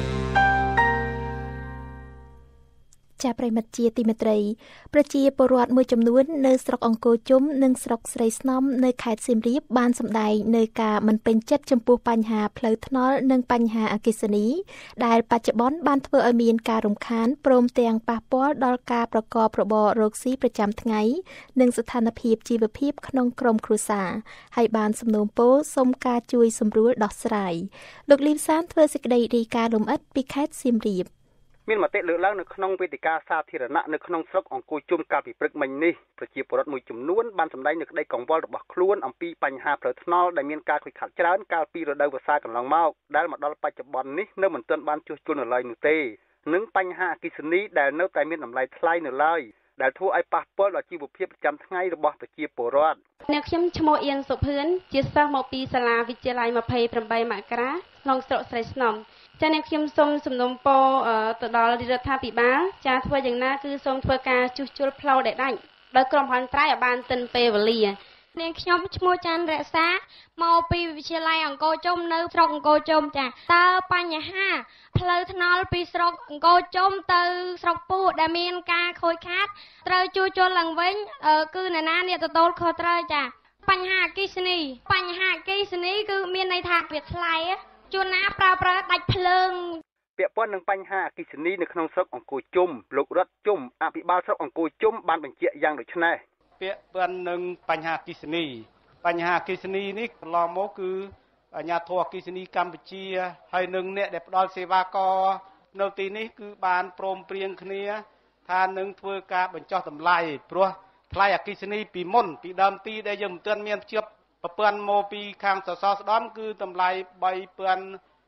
ចាប្រិមិត្តជាទីមេត្រីប្រជាពលរដ្ឋមួយចំនួននៅស្រុកអង្គរជុំនិងស្រុកស្រីស្នំនៅខេត្តសៀមរាបបានសម្ដែងនៅការមិនពេញចិត្តចំពោះបញ្ហាផ្លូវថ្នល់និងបញ្ហាអគ្គិសនីដែលបច្ចុប្បន្នបានធ្វើឲ្យមានការរំខានព្រមទាំងប៉ះពាល់ដល់ការប្រកបរបររកស៊ីប្រចាំថ្ងៃនិងស្ថានភាពជីវភាពក្នុងក្រុមគ្រួសារហើយបានសំណូមពរសុំការជួយសម្រួលដោះស្រាយលោកលីវសានធ្វើសេចក្តីរាយការណ៍លម្អិតពីខេត្តសៀមរាបមានមតិលើកឡើងនៅក្នុងវេទិកាសាធារណៈនៅក្នុងស្រុកអង្គរជុំកាលពីព្រឹកមិញនេះប្រជាពលរដ្ឋមួយចំនួនបានសម្ដែងនៅក្តីកង្វល់របស់ខ្លួនអំពីបញ្ហាផ្លូវថ្នល់ដែលមានការខូចខាតច្រើនកាលពីរដូវវស្សាកន្លងមកដែលមកដល់បច្ចុប្បន្ននេះនៅមិនទាន់បានជួសជុលនៅឡើយនោះទេនិងបញ្ហាអគ្គិសនីដែលនៅតែមានតម្លៃថ្លៃនៅឡើយដែលធ្វើឲ្យប៉ះពាល់ដល់ជីវភាពប្រចាំថ្ងៃរបស់ប្រជាពលរដ្ឋអ្នកខ្ញុំឈ្មោះអៀនសុភឿនជាសិស្សមកពីសាលាវិទ្យាល័យ28មករាក្នុងស្រុកស្រីស្នំចាអ្នកខ្ញុំសូមសំណូមពរទៅដល់រដ្ឋាភិបាលចាធ្វើយ៉ាងណាគឺសូមធ្វើការជួសជុលផ្លូវដែលដាច់ដោយក្រុមហ៊ុនត្រៃឲ្យបានទាន់ពេលវេលានាងខ្ញុំឈ្មោះច័ន្ទរក្សាមកពីវិទ្យាល័យអង្គរជុំនៅស្រុកអង្គរជុំចាតើបញ្ហាផ្លូវថ្នល់ពីស្រុកអង្គរជុំទៅស្រុកពោះដែលមានការខូចខាតត្រូវជួសជុលឡើងវិញគឺអ្នកណាអ្នកទទួលខុសត្រូវចាបញ្ហាអគ្គិសនីគឺមានន័យថាវាថ្លៃជួនណាប្រើដាច់ភ្លើងពាក់ព័ន្ធនឹងបញ្ហាអគ្គិសនីនៅក្នុងស្រុកអង្គរជុំលោករតជុំអភិបាលស្រុកអង្គរជុំបានបញ្ជាក់យ៉ាងដូចនេះពាក់ព័ន្ធនឹងបញ្ហាអគ្គិសនីនេះកន្លងមកគឺអាជ្ញាធរអគ្គិសនីកម្ពុជាហើយនឹងអ្នកដែលផ្ដល់សេវាករនៅទីនេះគឺបានព្រមព្រៀងគ្នាថានឹងធ្វើការបញ្ចុះតម្លៃព្រោះថ្លៃអគ្គិសនីពីមុនពីដើមទីដែលយើងមិនទាន់មានភ្ជាប់ប្រព័ន្ធមកពីខាងសសរស្ដំគឺតម្លៃ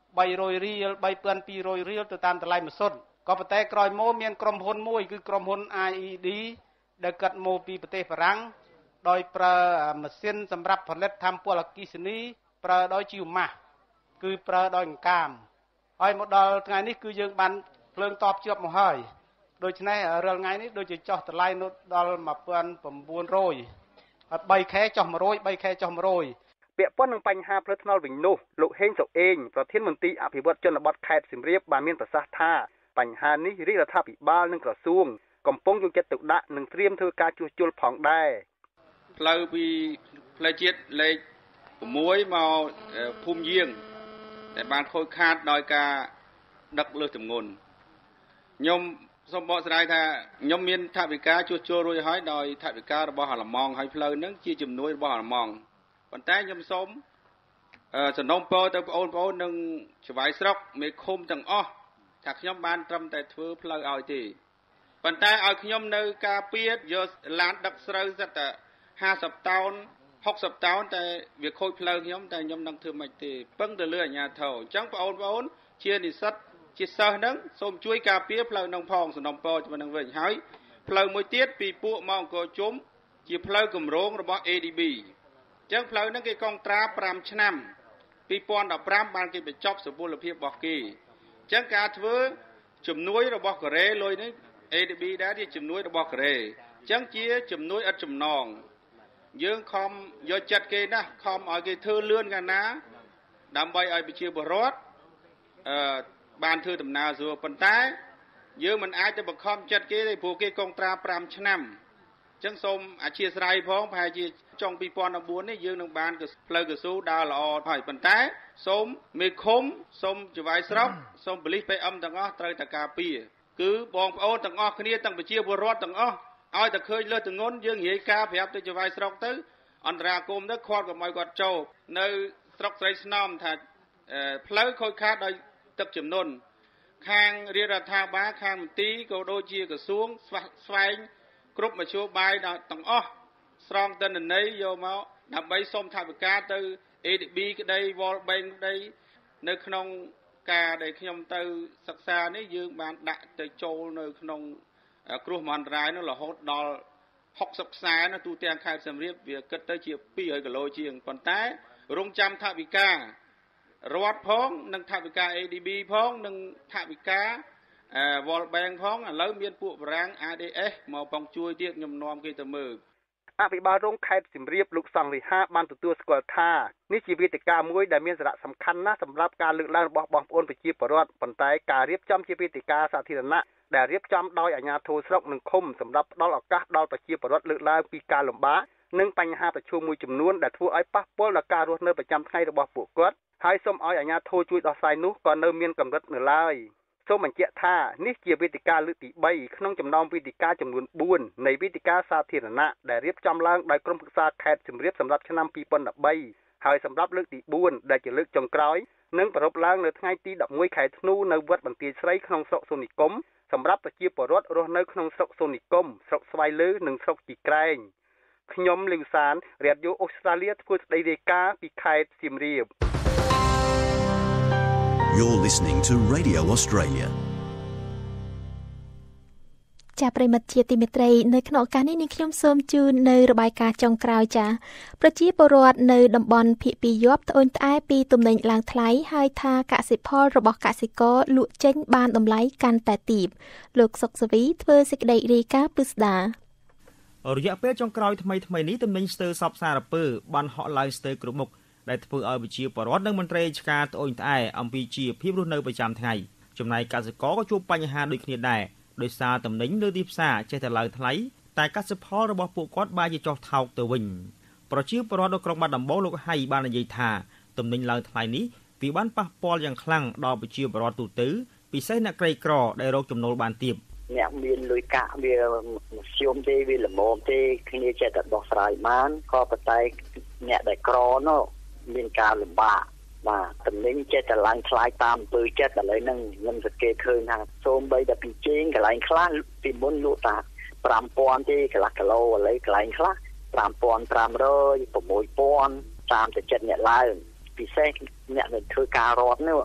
300រៀល 3200រៀលទៅតាមតម្លៃម៉ាស៊ីនក៏ប៉ុន្តែក្រោយមកមានក្រុមហ៊ុនមួយគឺក្រុមហ៊ុន IED ដែលកាត់មកពីប្រទេសបារាំងដោយប្រើម៉ាស៊ីនសម្រាប់ផលិតថាមពលអគ្គិសនីប្រើដោយជីវម៉ាសគឺប្រើដោយអង្កាមហើយមកដល់ថ្ងៃនេះគឺយើងបានភ្លើងតបជាប់មកហើយដូច្នេះរាល់ថ្ងៃនេះដូចជាចុះតម្លៃនៅដល់ 1900 ហើយ 3K ចុះ 100 3K ចុះ 100 ពាក់ព័ន្ធនឹងបញ្ហាផ្លូវថ្នល់វិញនោះលោកហេងសុអេងប្រធានមន្ត្រីអភិវឌ្ឍជនបទខេត្តសៀមរាបបានមានប្រសាសន៍ថាបញ្ហានេះរាជរដ្ឋាភិបាលនិងក្រសួងកំពុងយកចិត្តទុកដាក់និងត្រៀមធ្វើការជួសជុលផងដែរផ្លូវពីផ្លូវជាតិលេខ 6 មកភូមិយាងតែបានខូចខាតដោយការដឹកលើសទម្ងន់ខ្ញុំសូមបកស្រាយថាខ្ញុំមានថវិកាជួសជុលរួចហើយដោយថវិការបស់អាល្លឺម៉ង់ហើយផ្លូវហ្នឹងជាជំនួយរបស់អាល្លឺម៉ង់ប៉ុន្តែខ្ញុំសូមសំណូមពរទៅបងប្អូននឹងច្បាយស្រុកមេឃុំទាំងអស់ថាខ្ញុំបានត្រឹមតែធ្វើផ្លូវឲ្យទេប៉ុន្តែឲ្យខ្ញុំនៅការពារយកឡានដឹកស្រូវសិតតែ50តោន60តោនតែវាខូចផ្លូវខ្ញុំតែខ្ញុំនឹងធ្វើមិនទេពឹងទៅលើអាជ្ញាធរអញ្ចឹងបងប្អូនជានិស្សិតជាសិស្សហ្នឹងសូមជួយការពារផ្លូវនឹងផងសំណុំពរជាមួយនឹងវិញហើយផ្លូវមួយទៀតពីពួកមកអង្គរជុំជាផ្លូវគម្រោងរបស់ ADB អញ្ចឹងផ្លូវហ្នឹងគេកងត្រា5ឆ្នាំ2015បានគេបញ្ចប់សុពលភាពរបស់គេអញ្ចឹងការធ្វើជំនួយរបស់កូរ៉េលុយនេះ ADB ដែរជាជំនួយរបស់កូរ៉េអញ្ចឹងជាជំនួយឥតចំណងយើងខំយកចិត្តគេណាខំឲ្យគេធ្វើលឿនកាលណាដើម្បីឲ្យប្រជាពលរដ្ឋបានធ្វើដំណើរស្រួលប៉ុន្តែយើងមិនអាចទៅបង្ខំចិត្តគេទេព្រោះគេកងត្រា5ឆ្នាំអញ្ចឹងសូមអធិស្ឋានផងប្រហែលជាចុង2014នេះយើងនឹងបានផ្លូវកស៊ូដើរល្អហើយប៉ុន្តែសូមមេឃុំសូមច្បាយស្រុកសូមប៉ូលីស PM ទាំងអស់ត្រូវតែការពារគឺបងប្អូនទាំងអស់គ្នាទាំងប្រជាពលរដ្ឋទាំងអស់ឲ្យតែឃើញលើទងន់យើងនិយាយការប្រាប់ទៅច្បាយស្រុកទៅអន្តរាគមន៍ទៅខាត់កុំឲ្យគាត់ចូលនៅស្រុកស្រីស្នំថាផ្លូវខូចខាតដោយទឹកជំនន់ខាងរាជរដ្ឋាភិបាលខាងមន្ទីរក៏ដូចជាក្រសួងស្វែងគ្រប់មធ្យោបាយទាំងអស់ស្រង់ទិន្នន័យយកមកដើម្បីសុំថវិកាទៅ ADB ក្តី World Bank ក្តីនៅក្នុងការដែលខ្ញុំទៅសិក្សានេះយើងបានដាក់ទៅចូលនៅក្នុងគ្រោះមហន្តរាយនោះរហូតដល់60ខ្សែនៅទូទាំងខេត្តសៀមរាបវាគិតទៅជា200គីឡូជាងប៉ុន្តែរងចាំថវិការដ្ឋផងនិងថវិកា ADB ផងនិងថវិកា World Bank ផងឥឡូវមានពួកបារាំង ADS មកបងជួយទៀតខ្ញុំនាំគេទៅមើលអភិបាលរងខេត្តសៀមរាបលោកសង្ឃរិហាបានទទួលស្គាល់ថានេះជាវេទិកាមួយដែលមានសារៈសំខាន់ណាស់សម្រាប់ការលើកឡើងរបស់បងប្អូនប្រជាពលរដ្ឋប៉ុន្តែការរៀបចំជាវេទិកាសាធារណៈដែលរៀបចំដោយអាជ្ញាធរស្រុកនិងឃុំសម្រាប់ផ្ដល់ឱកាសដល់ប្រជាពលរដ្ឋលើកឡើងពីការលំបាកនិងបញ្ហាប្រឈមមួយចំនួនដែលធ្វើឲ្យប៉ះពាល់ដល់ការរស់នៅប្រចាំថ្ងៃរបស់ពួកគាត់ហើយសូមឲ្យអាជ្ញាធរជួយដោះស្រាយនោះក៏នៅមានកម្រិតនៅឡើយសូមបញ្ជាក់ថានេះជាវេទិកាលើកទី3ក្នុងចំណោមវេទិកាចំនួន4នៃវេទិកាសាធារណៈដែលរៀបចំឡើងដោយក្រុមប្រឹក្សាខេត្តសៀមរាបសម្រាប់ឆ្នាំ2013ហើយសម្រាប់លើកទី4ដែលជាលើកចុងក្រោយនឹងប្រារព្ធឡើងនៅថ្ងៃទី11ខែធ្នូនៅវត្តបន្ទាយស្រីក្នុងស្រុកសូនីគមសម្រាប់ប្រជាពលរដ្ឋរស់នៅក្នុងស្រុកសូនីគមស្រុកស្វាយលើនិងស្រុកជីក្រែងខ្ញុំលីវសានរាឌីយោអូស្ត្រាលីធ្វើស្ដីរាយការណ៍ពីខេត្តសៀមរាប You're listening to Radio Australia. ចាប្រិមិត្តជាទីមេត្រីនៅក្នុងឱកាសនេះនាងខ្ញុំសូមជូននៅរបាយការណ៍ចុងក្រោយចាប្រជាពលរដ្ឋនៅតំបន់ភាគពីរយប់ត្អូញត្អែពីទំនិញឡើងថ្លៃហើយថាកសិផលរបស់កសិករលក់ចេញបានតម្លៃកាន់តែទាបលោកសុកសវីធ្វើសេចក្តីរាយការណ៍ពិស្ដារយៈពេលចុងក្រោយថ្មីនេះទំនិញស្ទើរសពសារពើបានហក់ឡើងស្ទើរគ្រប់មុខដែលធ្វើឲ្យប្រជាពលរដ្ឋនិងមន្ត្រីរាជការត្អូញត្អែអំពីជីវភាពរស់នៅប្រចាំថ្ងៃចំណែកកសិករក៏ជួបបញ្ហាដូចគ្នាដែរដោយសារទំនិញលើទីផ្សារចេះតែឡើងថ្លៃតែកសិផលរបស់ពួកគាត់បែរជាចុះថោកទៅវិញប្រជាពលរដ្ឋនៅក្រុងបាត់ដំបងលោកហៃបាននិយាយថាទំនិញឡើងថ្លៃនេះវាបានប៉ះពាល់យ៉ាងខ្លាំងដល់ប្រជាពលរដ្ឋទូទៅពិសេសអ្នកក្រីក្រដែលរកចំណូលបានទាបអ្នកមានលុយកាក់វាមធ្យមទេវាល្មមទេគ្នាចេះតែដោះស្រាយបានក៏ប៉ុន្តែអ្នកដែលក្រនោះមានការលំបាកបាទតំណែងចេះតែឡើងថ្លៃតាមអំពើចិត្តឥឡូវហ្នឹងខ្ញុំសង្កេតឃើញថាសូម្បីតែពីជេងកន្លែងខ្លះពីមុនលក់តា 5,000 ទេកន្លះគីឡូឥឡូវកន្លែងខ្លះ 5,500 6,000តាមតែចិត្តអ្នកឡើងពិសេសអ្នកដែលធ្វើការរត់នោះ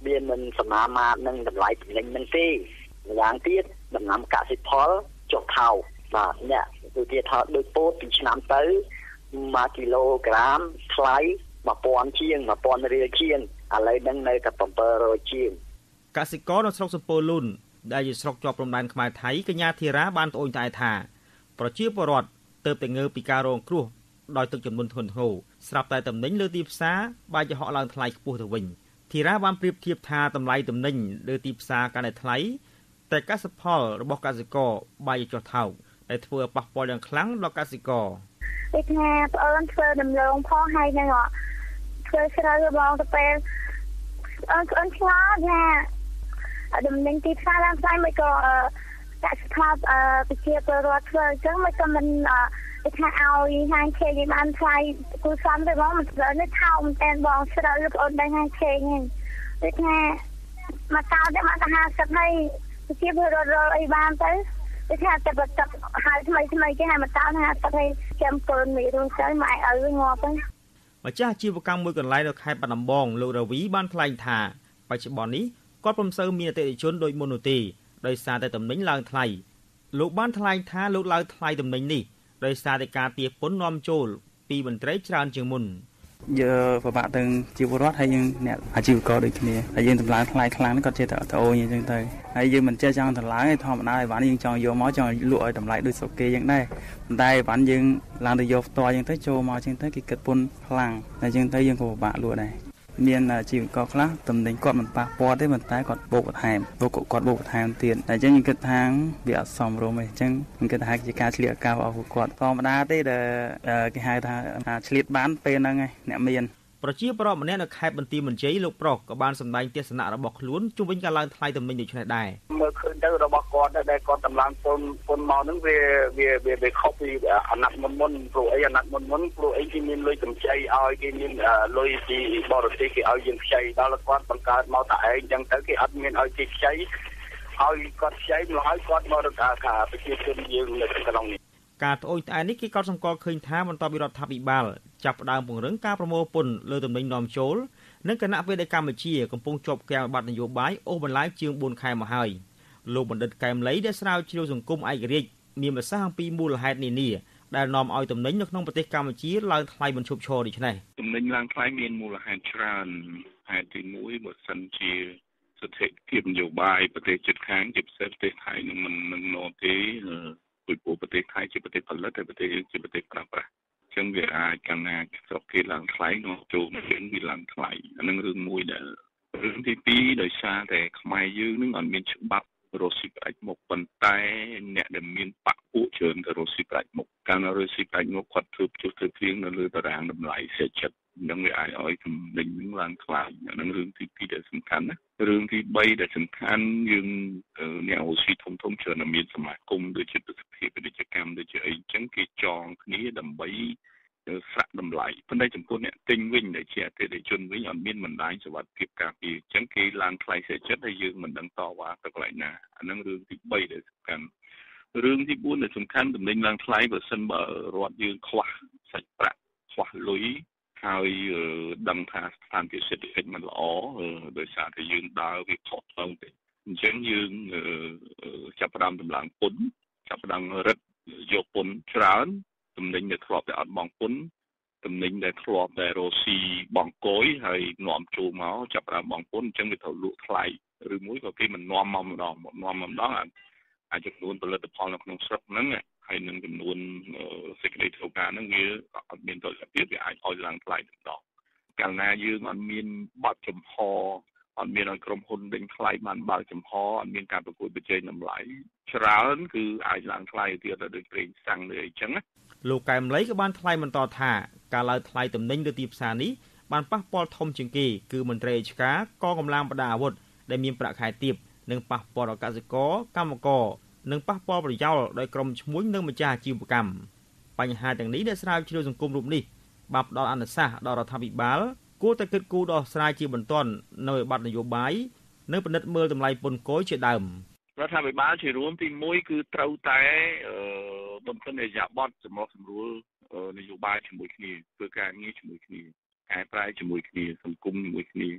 វាមិនសមាមាត្រនឹងតម្លៃទំនិញហ្នឹងទេម្យ៉ាងទៀតដំណាំកសិផលចុះថោកបាទអ្នកឧទាហរណ៍ដូចពោតពីឆ្នាំទៅ1គីឡូក្រាមថ្លៃ1000ជាង1000រៀលជាងឥឡូវហ្នឹងនៅតែ700ជាងកសិករនៅស្រុកសំពើលូនដែលជាស្រុកជាប់ព្រំដែនខ្មែរថៃកញ្ញាធីរ៉ាបានត្អូញត្អែថាប្រជាពលរដ្ឋទើបតែងើពីការរងគ្រោះដោយទឹកជំនន់ធ្ងន់ធ្ងរស្រាប់តែទំនិញលើទីផ្សារបែរជាហក់ឡើងថ្លៃខ្ពស់ទៅវិញធីរ៉ាបានប្រៀបធៀបថាតម្លៃទំនិញលើទីផ្សារកាន់តែថ្លៃតែកសិផលរបស់កសិករបែរជាចុះថោកដែលធ្វើឲ្យប៉ះពាល់យ៉ាងខ្លាំងដល់កសិករដូចថាប្អូនធ្វើដំឡូងផងហើយនឹងធ្វើស្រូវបងទៅពេលអូនឆ្ងល់ថាដំណឹងទីផ្សារឡើងថ្លៃមិនក៏កសិផលប្រជាពលរដ្ឋធ្វើអញ្ចឹងមិនក៏មិនគេថាឲ្យហាងខេងបានថ្លៃគូសំទៅបងមិនត្រូវនេះថោកមែនបងស្រូវបងអូនដឹងហាងខេងហ្នឹងដូចថាមកតោតែមក50ហើយប្រជាពលរដ្ឋរកអីបានទៅដូចថាតែបទឹកហើយថ្មីគេឲ្យមកតោ50ហើយចាំពើមីរួចទៅម៉ែឪងាប់ទៅម្ចាស់អាជីវកម្មមួយកន្លែងនៅខេត្តបាត់ដំបងលោករវីបានថ្លែងថាបច្ចុប្បន្ននេះគាត់ពុំសូវមានអតិថិជនដូចមុននោះទេដោយសារតែទំនិញឡើងថ្លៃលោកបានថ្លែងថាលោកឡើងថ្លៃទំនិញនេះដោយសារតែការទារពន្ធនាំចូលពីមន្ត្រីច្រើនជាងមុនយើងពិបាកទាំងជីវរដ្ឋហើយយើងអ្នកអាជីវករដូចគ្នាហើយយើងតម្លើងថ្លៃខ្លាំងគាត់ចេះតែត្អូញអញ្ចឹងទៅហើយយើងមិនចេះចង់តម្លើងឯធម្មតាឯវ៉ាន់យើងចង់យកមកចង់លក់ឲ្យតម្លៃដូចស្រុកគេអញ្ចឹងដែរប៉ុន្តែវ៉ាន់យើងឡើងទៅយកផ្ទាល់អញ្ចឹងទៅចូលមកអញ្ចឹងទៅគេគិតពន្ធខ្លាំងហើយអញ្ចឹងទៅយើងក៏ពិបាកលក់ដែរមានអាជីវករខ្លះតំណែងគាត់មិនប៉ះពាល់ទេប៉ុន្តែគាត់បូកបន្ថែមគាត់បូកបន្ថែមទៀតតែអញ្ចឹងយើងគិតថាវាអត់សមរម្យទេអញ្ចឹងខ្ញុំគិតថាជាការឆ្លៀតឱកាសរបស់គាត់ធម្មតាទេដែលគេហៅថាឆ្លៀតបានពេលហ្នឹងឯងអ្នកមានប្រជាពលរដ្ឋម្នាក់នៅខេត្តបន្ទាយមានជ័យលោកប្រុសក៏បានសម្ដែងទស្សនៈរបស់ខ្លួនជុំវិញការឡើងថ្លៃទំនិញដូចនេះដែរមើលឃើញទៅរបស់គាត់ដែលគាត់តម្លើងពន្ធមកហ្នឹងវាខុសពីអាណត្តិមុនព្រោះអីអាណត្តិមុនព្រោះអីគេមានលុយកម្ចីឲ្យគេមានលុយពីបរទេសគេឲ្យយើងខ្ចីដល់គាត់បង្កើតមកតែឯងអញ្ចឹងទៅគេអត់មានឲ្យគេខ្ចីឲ្យគាត់ខ្ចីមកឲ្យគាត់មករកការប្រជាជនយើងនៅក្នុងនេះការត្អូញត្អែនេះគេក៏សម្គាល់ឃើញថាបន្ទាប់ពីរដ្ឋាភិបាលចាប់ផ្ដើមពង្រឹងការប្រមូលពន្ធលើទំនិញនាំចូលនិងគណៈវេទិកាកម្ពុជាកំពុងជាប់គាំងប័ណ្ណនយោបាយអូសបន្លាយជាង4ខែមកហើយលោកបណ្ឌិតកែមលីដែលស្រាវជ្រាវសង្គមឯករាជ្យមានប្រសាសន៍អំពីមូលហេតុនានាដែលនាំឲ្យទំនិញនៅក្នុងប្រទេសកម្ពុជាឡើងថ្លៃមិនឈប់ឈរដូចនេះទំនិញឡើងថ្លៃមានមូលហេតុច្រើនហេតុទី1បើសិនជាស្ថិរភាពនយោបាយប្រទេសជិតខាងជាពិសេសប្រទេសថៃនឹងមិនណទេពីព្រោះប្រទេសថៃជាប្រទេសផលិតហើយប្រទេសយើងជាប្រទេសប្រើប្រាស់អញ្ចឹងវាអាចកាលណាស្រុកគេឡើងថ្លៃនាំចូលមកយើងវាឡើងថ្លៃអានឹងរឿងមួយដែលរឿងទី2ដោយសារតែខ្មែរយើងនឹងអត់មានច្បាប់រស់ស៊ីប្រាច់មុខប៉ុន្តែអ្នកដែលមានបកពួកច្រើនទៅរស់ស៊ីប្រាច់មុខកាលណារស់ស៊ីប្រាច់មុខគាត់ធ្វើជុះធ្វើព្រៀងនៅលើតារាងតម្លៃសេចក្ដីនឹងវាអាចឲ្យទំនិញនឹងឡើងថ្លៃអានឹងរឿងទី2ដែលសំខាន់ណារឿងទី3ដែលសំខាន់យើងអ្នកអូស៊ីធំច្រើនមានសមាគមដូចជាប្រតិភិពាណិជ្ជកម្មដូចជាអីអញ្ចឹងគេចងគ្នាដើម្បីស្រាក់តម្លៃប៉ុន្តែចំពោះអ្នកទិញវិញដែលជាអតិថិជនវិញអត់មានបណ្ដាញសុវត្ថិភាពការពារអញ្ចឹងគេឡើងថ្លៃសេចក្ដីហើយយើងមិនដឹងតវ៉ាទៅកន្លែងណាអានឹងរឿងទី3ដែលសំខាន់រឿងទី4ដែលសំខាន់ទំនិញឡើងថ្លៃបើសិនបើរដ្ឋយើងខ្វះសាច់ប្រាក់ខ្វះលុយហើយដឹងថាស្ថានភាពសេដ្ឋកិច្ចមិនល្អដោយសារតែយើងដើរវាខុសផ្លូវទេអញ្ចឹងយើងចាប់ផ្ដើមតម្លើងពន្ធចាប់ផ្ដើមរឹតយកពន្ធច្រើនទំនិញដែលធ្លាប់តែអត់បង់ពន្ធទំនិញដែលធ្លាប់តែរស់ស៊ីបង់គយហើយនាំចូលមកចាប់ផ្ដើមបង់ពន្ធអញ្ចឹងវាត្រូវលក់ថ្លៃឬមួយក៏គេមិននាំមកម្ដងអាចចំនួនផលិតផលនៅក្នុងស្រុកហ្នឹងហើយនឹងចំនួនសេចក្តីធ្វើការហ្នឹងវាអត់មានតុល្យភាពវាអាចឲ្យឡើងថ្លៃម្ដងកាលណាយើងអត់មានបទចំហអត់មានឲ្យក្រុមហ៊ុនដេញថ្លៃបានបើកចំហអត់មានការប្រកួតប្រជែងតម្លៃច្រើនគឺអាចឡើងថ្លៃទៀតដល់ដូចប្រេងសាំងឬអីចឹងណាលោកកែមលីក៏បានថ្លែងបន្តថាការឡើងថ្លៃទំនិញលើទីផ្សារនេះបានប៉ះពាល់ធំជាងគេគឺមន្ត្រីរាជការកងកម្លាំងប្រដាប់អាវុធដែលមានប្រាក់ខែទាបនិងប៉ះពាល់ដល់កសិករកម្មករនិងប៉ះពាល់ប្រយោលដោយក្រុមឈ្មួញនិងម្ចាស់អាជីវកម្មបញ្ហាទាំងនេះដែលស្រាវជ្រាវសង្គមរូបនេះបានផ្ដល់អនុសាសន៍ដល់រដ្ឋាភិបាលគួរតែគិតគូរដោះស្រាយជាបន្ទាន់នៅប័ណ្ណនយោបាយនិងពិនិត្យមើលតម្លៃពន្ធគយជាដើមរដ្ឋាភិបាលជារួមទី1គឺត្រូវតែបំពេញអរិយាប័ត្រសម្រុះសម្រួលនយោបាយជាមួយគ្នាធ្វើការងារជាមួយគ្នាកែប្រែជាមួយគ្នាសង្គមជាមួយគ្នា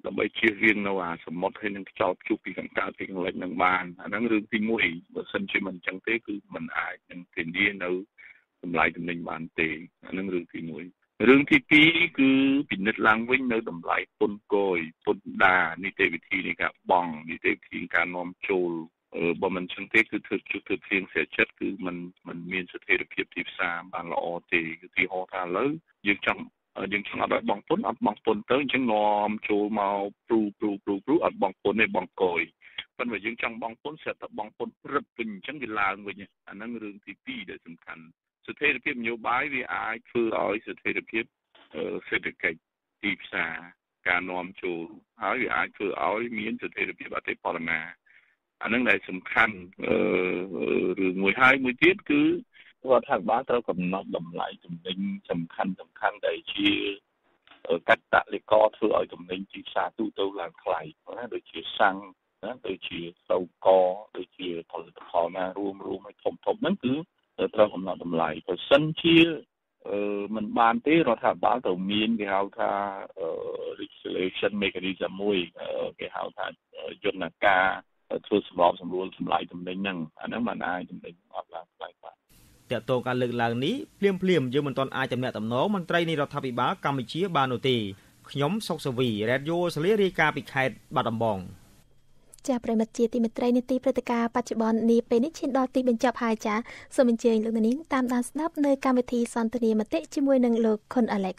ដើម្បីជៀសវាងនៅសមុទ្រហើយនឹងខ្យល់ព្យុះពីខាងកើតពីខាងលិចនឹងបានអាហ្នឹងរឿងទី1បើសិនជាមិនអញ្ចឹងទេគឺมันអាចនឹងធានានៅតម្លៃទំនិញបានទេអាហ្នឹងរឿងទី1រឿងទី2គឺពិនិត្យឡើងវិញនៅតម្លៃពន្ធគយពន្ធដារនីតិវិធីនៃការបង់នីតិវិធីការនាំចូលបើមិនចឹងទេគឺធ្វើធៀងស្រាចិត្តគឺมันមានស្ថិរភាពទីផ្សារបានល្អទេឧទាហរណ៍ថាឥឡូវយើងចង់អត់បងពុនអត់បងពុនទៅអញ្ចឹងនាំចូលមកព្រូអត់បងពុនទេបងកយប៉ុន្តែយើងចង់បងពុនស្រាប់តែបងពុនព្រឹបវិញអញ្ចឹងវាឡើងវិញអាហ្នឹងរឿងទី2ដែលសំខាន់ស្ថិរភាពនយោបាយវាអាចធ្វើឲ្យស្ថិរភាពសេដ្ឋកិច្ចទីផ្សារការនាំចូលហើយវាអាចធ្វើឲ្យមានស្ថិរភាពអតិផរណាអាហ្នឹងដែលសំខាន់រឿងមួយហើយមួយទៀតគឺរដ្ឋាភិបាលត្រូវកំណត់តម្លៃទំនិញសំខាន់ដែលជាកត្តាលិកធ្វើឲ្យទំនិញទីផ្សារទូទៅឡើងថ្លៃណាដូចជាសាំងណាដូចជាសូកដូចជាផលិតផលណារួមឲ្យធំហ្នឹងគឺត្រូវកំណត់តម្លៃបើសិនជាមិនបានទេរដ្ឋាភិបាលត្រូវមានគេហៅថា regulation mechanism មួយគេហៅថាយន្តការធ្វើសម្របសម្រួលតម្លៃទំនិញហ្នឹងអាហ្នឹងមិនអាចទំនិញអត់ឡើងថ្លៃបានតើតើការលើកឡើងនេះភ្លាមយើងមិនទាន់អាចទំនាក់ទំនងមន្ត្រីនៃរដ្ឋាភិបាលកម្ពុជាបាននោះទេខ្ញុំសុកសវី Radio សាលារាយការណ៍ពីខេត្តបាត់ដំបងចាប្រិមិត្តជាទីមេត្រីនីតិព្រឹត្តិការណ៍បច្ចុប្បន្ននេះពេលនេះឈានដល់ទីបញ្ចប់ហើយចាសូមអញ្ជើញលោកនាងតាមដានស្ដាប់នៅកម្មវិធីសន្ទនាមតិជាមួយនឹងលោកខុន Alex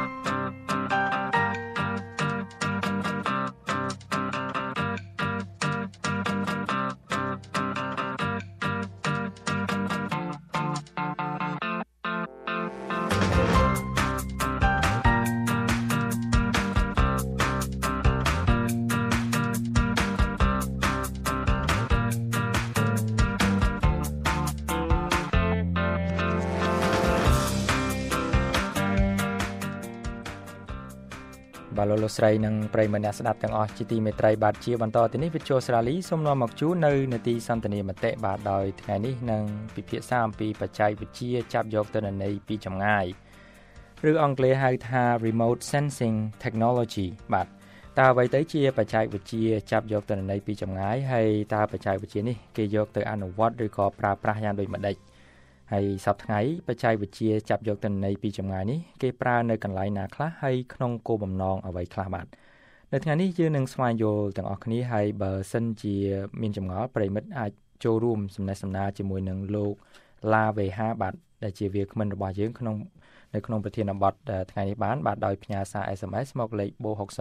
បាទលោកស្រីនិងប្រិយមិត្តអ្នកស្ដាប់ទាំងអស់ជាទីមេត្រីបាទជាបន្តទៅនេះវិទ្យុស្រាលីសូមនាំមកជូននៅនាទីសន្ទនាមតិបាទដោយថ្ងៃនេះនឹងពិភាក្សាអំពីបច្ចេកវិទ្យាចាប់យកទិន្នន័យពីចម្ងាយឬអង់គ្លេសហៅថា remote sensing technology បាទតើអ្វីទៅជាបច្ចេកវិទ្យាចាប់យកទិន្នន័យពីចម្ងាយហើយតើបច្ចេកវិទ្យានេះគេយកទៅអនុវត្តឬក៏ប្រើប្រាស់យ៉ាងដូចម្តេចហើយសប្តាហ៍ថ្ងៃបច្ចេកវិទ្យាចាប់យកទិន្នន័យពីចម្ងាយនេះគេប្រើនៅកន្លែងណាខ្លះហើយក្នុងគោលបំណងអ្វីខ្លះបាទនៅថ្ងៃនេះយើងនឹងស្វែងយល់ទាំងអស់គ្នាហើយបើសិនជាមានចម្ងល់ប្រិមិត្តអាចចូលរួមសំណេះសំណាលជាមួយនឹងលោកឡាវេហាបាទដែលជាវាគ្មិនរបស់យើងនៅក្នុងប្រធានបទថ្ងៃនេះបានបាទដោយផ្ញើសារ SMS មកលេខ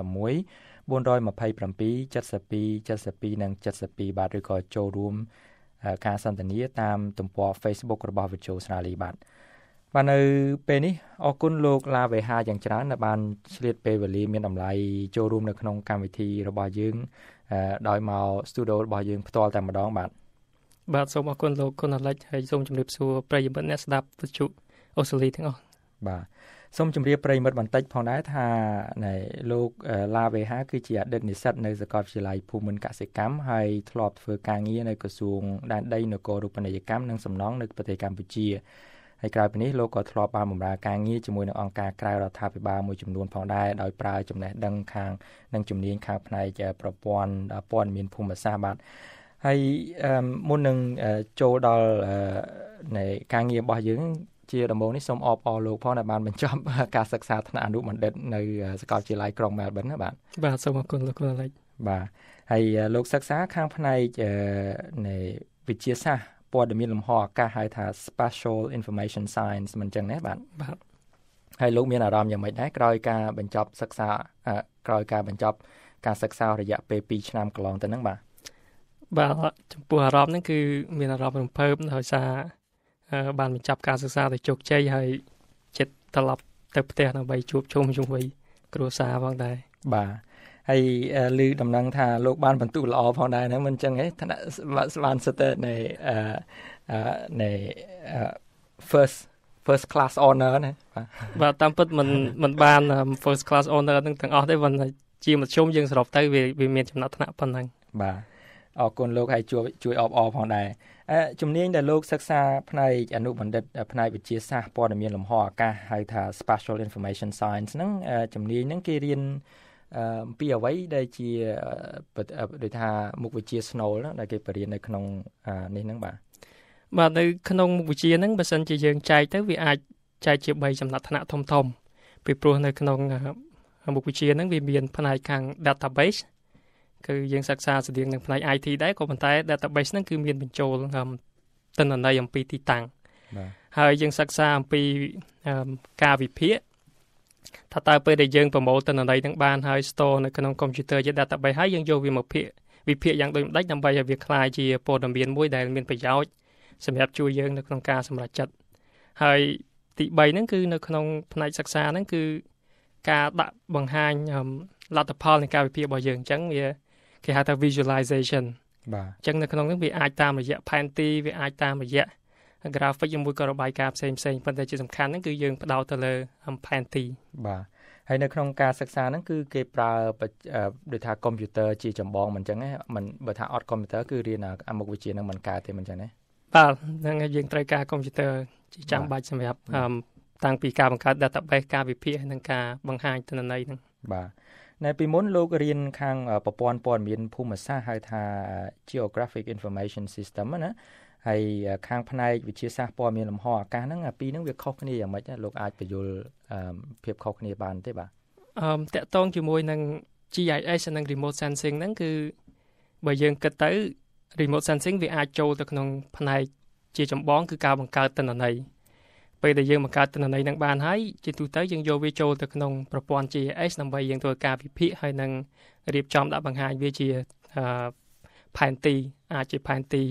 61 427 72 72និង72បាទឬក៏ចូលរួមការសន្ទនាតាមទំព័រ Facebook របស់វិទ្យុស្រាលីបាទនៅពេលនេះអរគុណលោកឡាវេហាយ៉ាងច្រើនដែលបានឆ្លៀតពេលវេលាមានតម្លៃចូលរួមនៅក្នុងកម្មវិធីរបស់យើងដោយមក studio របស់យើងផ្ទាល់តែម្ដងបាទសូមអរគុណលោកគុណ Alex ហើយសូមជម្រាបសួរប្រិយមិត្តអ្នកស្ដាប់វិទ្យុអូស្ត្រាលីទាំងអស់បាទសូមជម្រាបប្រិយមិត្តបន្តិចផងដែរថាលោកឡាវេហាគឺជាអតីតនិស្សិតនៅសាកលវិទ្យាល័យភូមិន្ទកសិកម្មហើយធ្លាប់ធ្វើការងារនៅក្រសួងដែនដីនគររូបនីយកម្មនិងសំណង់នៅប្រទេសកម្ពុជាហើយក្រៅពីនេះលោកក៏ធ្លាប់បានបម្រើការងារជាមួយនឹងអង្គការក្រៅរដ្ឋាភិបាលមួយចំនួនផងដែរដោយប្រើចំណេះដឹងខាងនិងជំនាញខាងផ្នែកប្រព័ន្ធព័ត៌មានភូមិសាស្ត្របាទហើយមុននឹងចូលដល់នៃការងាររបស់យើងជាដំបូងនេះសូមអបអរលោកផងដែលបានបញ្ចប់ការសិក្សាថ្នាក់អនុបណ្ឌិតនៅសាកលវិទ្យាល័យក្រុង Melbourne ណាបាទសូមអរគុណលោកគុណ Alex បាទហើយលោកសិក្សាខាងផ្នែកនៃវិទ្យាសាស្ត្រព័ត៌មានលំហអាកាសហៅថា Spatial Information Science មិនចឹងណាបាទហើយលោកមានអារម្មណ៍យ៉ាងម៉េចដែរក្រោយការបញ្ចប់សិក្សារយៈពេល2ឆ្នាំកន្លងទៅហ្នឹងបាទចំពោះអារម្មណ៍ហ្នឹងគឺមានអារម្មណ៍រំភើបដោយសារបានបញ្ចប់ការសិក្សាទៅជោគជ័យហើយចិត្តត្រឡប់ទៅផ្ទះដើម្បីជួបជុំជាមួយគ្រួសារផងដែរបាទហើយឮដំណឹងថាលោកបានបន្ទុកល្អផងដែរហ្នឹងមិនចឹងទេថ្នាក់បានសិតនៅនៃ first class honor ណាបាទតាមពិតមិនបាន first class honor ហ្នឹងទាំងអស់ទេប៉ុន្តែជាមធ្យមយើងសរុបទៅវាមានចំណាត់ថ្នាក់ប៉ុណ្ណឹងបាទអរគុណលោកហើយជួយអបអរផងដែរជំនាញដែលលោកសិក្សាផ្នែកអនុបណ្ឌិតផ្នែកវិទ្យាសាស្ត្រព័ត៌មានលំហអាកាសហៅថា Spatial Information Science ហ្នឹងជំនាញហ្នឹងគេរៀនពីអ្វីដែលជាដូចថាមុខវិជ្ជាស្នូលដែលគេបរៀននៅក្នុងនេះហ្នឹងបាទនៅក្នុងមុខវិជ្ជាហ្នឹងបើសិនជាយើងចែកទៅវាអាចចែកជា3ចំណាត់ថ្នាក់ធំពីព្រោះនៅក្នុងមុខវិជ្ជាហ្នឹងវាមានផ្នែកខាង database គឺយើងសិក្សាស្តីងនឹងផ្នែក IT ដែរក៏ប៉ុន្តែ database ហ្នឹងគឺមានបញ្ចូលទិន្នន័យអំពីទីតាំងហើយយើងសិក្សាអំពីការវិភាគថាតើពេលដែលយើងប្រមូលទិន្នន័យហ្នឹងបានហើយ store នៅក្នុង computer ជា database ហើយយើងយកវាមកវិភាគយ៉ាងដូចម្ដេចដើម្បីឲ្យវាក្លាយជាព័ត៌មានមួយដែលមានប្រយោជន៍សម្រាប់ជួយយើងនៅក្នុងការសម្រេចចិត្តហើយទី3ហ្នឹងគឺនៅក្នុងផ្នែកសិក្សាហ្នឹងគឺការដាក់បង្ហាញលទ្ធផលនៃការវិភាគរបស់យើងអញ្ចឹងវាគេហៅថា visualization បាទអញ្ចឹងនៅក្នុងហ្នឹងវាអាចតាមរយៈផែនទីវាអាចតាមរយៈ graphic ជាមួយក៏របាយការណ៍ផ្សេងប៉ុន្តែជាសំខាន់ហ្នឹងគឺយើងផ្ដោតទៅលើផែនទីបាទហើយនៅក្នុងការសិក្សាហ្នឹងគឺគេប្រើដូចថា computer ជាចម្បងមិនអញ្ចឹងទេមិនបើថាអត់ computer គឺរៀនមុខវិជ្ជាហ្នឹងមិនកើតទេមិនអញ្ចឹងទេបាទហ្នឹងហើយយើងត្រូវការ computer ជាចាំបាច់សម្រាប់តាំងពីការបង្កើត database ការវិភាគនិងការបង្ហាញទិន្នន័យហ្នឹងបាទនៅពីមុនលោករៀនខាងប្រព័ន្ធព័ត៌មានភូមិសាស្ត្រហៅថា Geographic Information System ណាហើយខាងផ្នែកវិទ្យាសាស្ត្រព័ត៌មានលំហអាកាសហ្នឹងពីរហ្នឹងវាខុសគ្នាយ៉ាងម៉េចលោកអាចបញ្យល់ភាពខុសគ្នាបានទេបាទតកតងជាមួយនឹង GIS និង Remote Sensing ហ្នឹងគឺបើយើងគិតទៅ Remote Sensing វាអាចចូលទៅក្នុងផ្នែកជាចម្បងគឺការបង្កើតទិន្នន័យពេលដែលយើងបង្កើតទិន្នន័យនឹងបានហើយជាទូទៅយើងយកវាចូលទៅក្នុងប្រព័ន្ធ GIS ដើម្បីយើងធ្វើការវិភាគហើយនឹងរៀបចំដាក់បង្ហាញវាជាផែនទីអាចជាផែនទី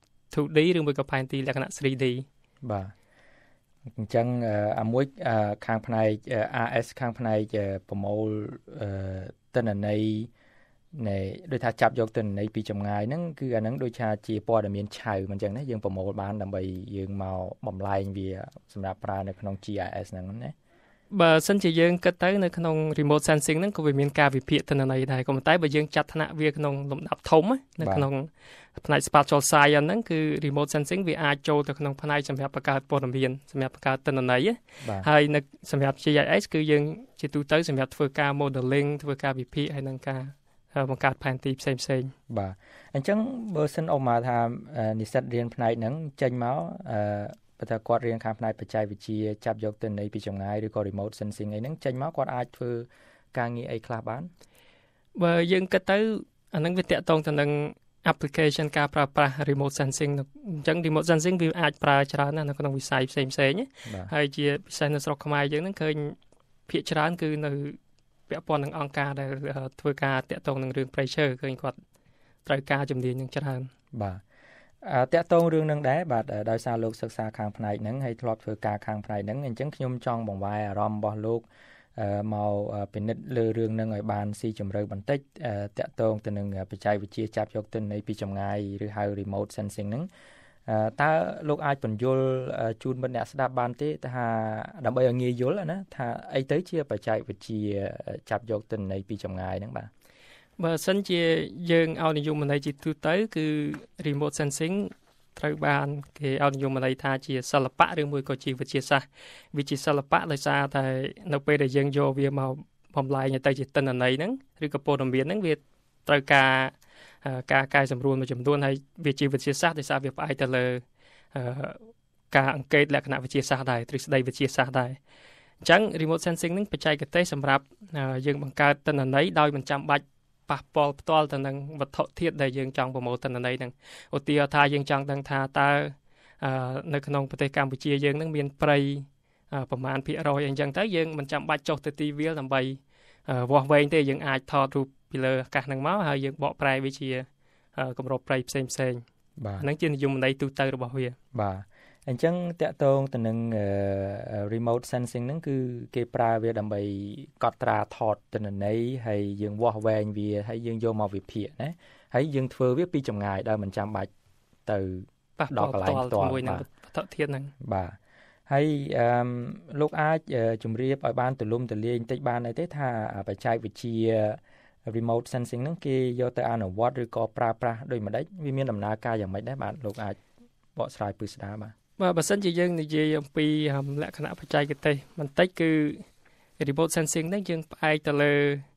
2D ឬមួយក៏ផែនទីលក្ខណៈ 3D បាទអញ្ចឹងមួយខាងផ្នែក RS ខាងផ្នែកប្រមូលទិន្នន័យនៃដូចថាចាប់យកទិន្នន័យពីចម្ងាយហ្នឹងគឺអាហ្នឹងដូចថាជាព័ត៌មានឆៅមិនអញ្ចឹងណាយើងប្រមូលបានដើម្បីយើងមកបំលែងវាសម្រាប់ប្រើនៅក្នុង GIS ហ្នឹងណាបើសិនជាយើងគិតទៅនៅក្នុង remote sensing ហ្នឹងក៏វាមានការវិភាគទិន្នន័យដែរក៏ប៉ុន្តែបើយើងចាត់ថ្នាក់វាក្នុងលំដាប់ធំនៅក្នុងផ្នែក spatial science ហ្នឹងគឺ remote sensing វាអាចចូលទៅក្នុងផ្នែកសម្រាប់បង្កើតព័ត៌មានសម្រាប់បង្កើតទិន្នន័យហើយនៅសម្រាប់ GIS គឺយើងជាទូទៅសម្រាប់ធ្វើការ modeling ធ្វើការវិភាគហើយនឹងការបង្កើតផែនទីផ្សេងបាទអញ្ចឹងបើសិនអមមកថានិស្សិតរៀនផ្នែកហ្នឹងចេញមកបើថាគាត់រៀនខាងផ្នែកបច្ចេកវិទ្យាចាប់យកទិន្នន័យពីចម្ងាយឬក៏ remote sensing អីហ្នឹងចេញមកគាត់អាចធ្វើការងារអីខ្លះបានបើយើងគិតទៅអាហ្នឹងវាតាក់ទងទៅនឹង application ការប្រើប្រាស់ remote sensing អញ្ចឹង remote sensing វាអាចប្រើច្រើនណាស់នៅក្នុងវិស័យផ្សេងហើយជាពិសេសនៅស្រុកខ្មែរយើងហ្នឹងឃើញភាគច្រើនគឺនៅពាក់ព័ន្ធនឹងអង្គការដែលធ្វើការតាក់ទងនឹងរឿងព្រៃឈើឃើញគាត់ត្រូវការជំនាញនឹងច្រើនបាទតាក់ទងរឿងនឹងដែរបាទដោយសារលោកសិក្សាខាងផ្នែកហ្នឹងហើយធ្លាប់ធ្វើការខាងផ្នែកហ្នឹងអញ្ចឹងខ្ញុំចង់បង្វែរអារម្មណ៍របស់លោកមកពិនិត្យលើរឿងហ្នឹងឲ្យបានស៊ីជម្រៅបន្តិចតាក់ទងទៅនឹងបច្ចេកវិទ្យាចាប់យកទិន្នន័យពីចម្ងាយឬហៅ remote sensing ហ្នឹងតើលោកអាចបញ្យល់ជូនមិត្តអ្នកស្ដាប់បានទេថាដើម្បីឲ្យងាយយល់ណាថាអីទៅជាបច្ចេកវិទ្យាចាប់យកទិន្នន័យពីចម្ងាយហ្នឹងបាទបើសិនជាយើងឲ្យនិយមន័យជាទូទៅគឺ remote sensing ត្រូវបានគេឲ្យនិយមន័យថាជាសិល្បៈឬមួយក៏ជាវិទ្យាសាស្ត្រវាជាសិល្បៈដោយសារតែនៅពេលដែលយើងយកវាមកបំលែងទៅជាទិន្នន័យហ្នឹងឬក៏ព័ត៌មានហ្នឹងវាត្រូវការកែសម្រួលមួយចំនួនហើយវាជាវិទ្យាសាស្ត្រដោយសារវាផ្អែកទៅលើការអង្កេតលក្ខណៈវិទ្យាសាស្ត្រដែរទ្រឹស្ដីវិទ្យាសាស្ត្រដែរអញ្ចឹង remote sensing ហ្នឹងបច្ចេកទេសសម្រាប់យើងបង្កើតទិន្នន័យដោយមិនចាំបាច់ប៉ះពាល់ផ្ទាល់ទៅនឹងវត្ថុធាតុដែលយើងចង់ប្រមូលទិន្នន័យហ្នឹងឧទាហរណ៍ថាយើងចង់ដឹងថាតើនៅក្នុងប្រទេសកម្ពុជាយើងហ្នឹងមានព្រៃប្រមាណភាគរយអីចឹងទៅយើងមិនចាំបាច់ចុះទៅទីវាលដើម្បីវាស់វែងទេយើងអាចថតរូបពីលើអាកាសហ្នឹងមកហើយយើងបកប្រែវាជាគម្របព្រៃផ្សេងបាទហ្នឹងជានិយមន័យទូទៅរបស់វាបាទអញ្ចឹងតកតងទៅនឹង remote sensing ហ្នឹងគឺគេប្រើវាដើម្បីកត់ត្រាថតទិន្នន័យហើយយើងវាស់វែងវាហើយយើងយកមកវិភាគណាហើយយើងធ្វើវាពីចម្ងាយដោយមិនចាំបាច់ទៅដល់កន្លែងផ្ទាល់ជាមួយនឹងវត្ថុធាតុហ្នឹងបាទហើយលោកអាចជម្រាបឲ្យបានទូលំទូលាយបន្តិចបានទេថាបច្ចេកវិទ្យា remote sensing ហ្នឹងគេយកទៅអនុវត្តឬក៏ប្រើប្រាស់ដូចម្ដេចវាមានដំណើរការយ៉ាងម៉េចដែរបាទលោកអាចបកស្រាយពឹស្ដាបាទបើសិនជាយើងនិយាយអំពីលក្ខណៈបច្ចេកទេសបន្តិចគឺ remote sensing ហ្នឹងយើងផ្អែកទៅលើ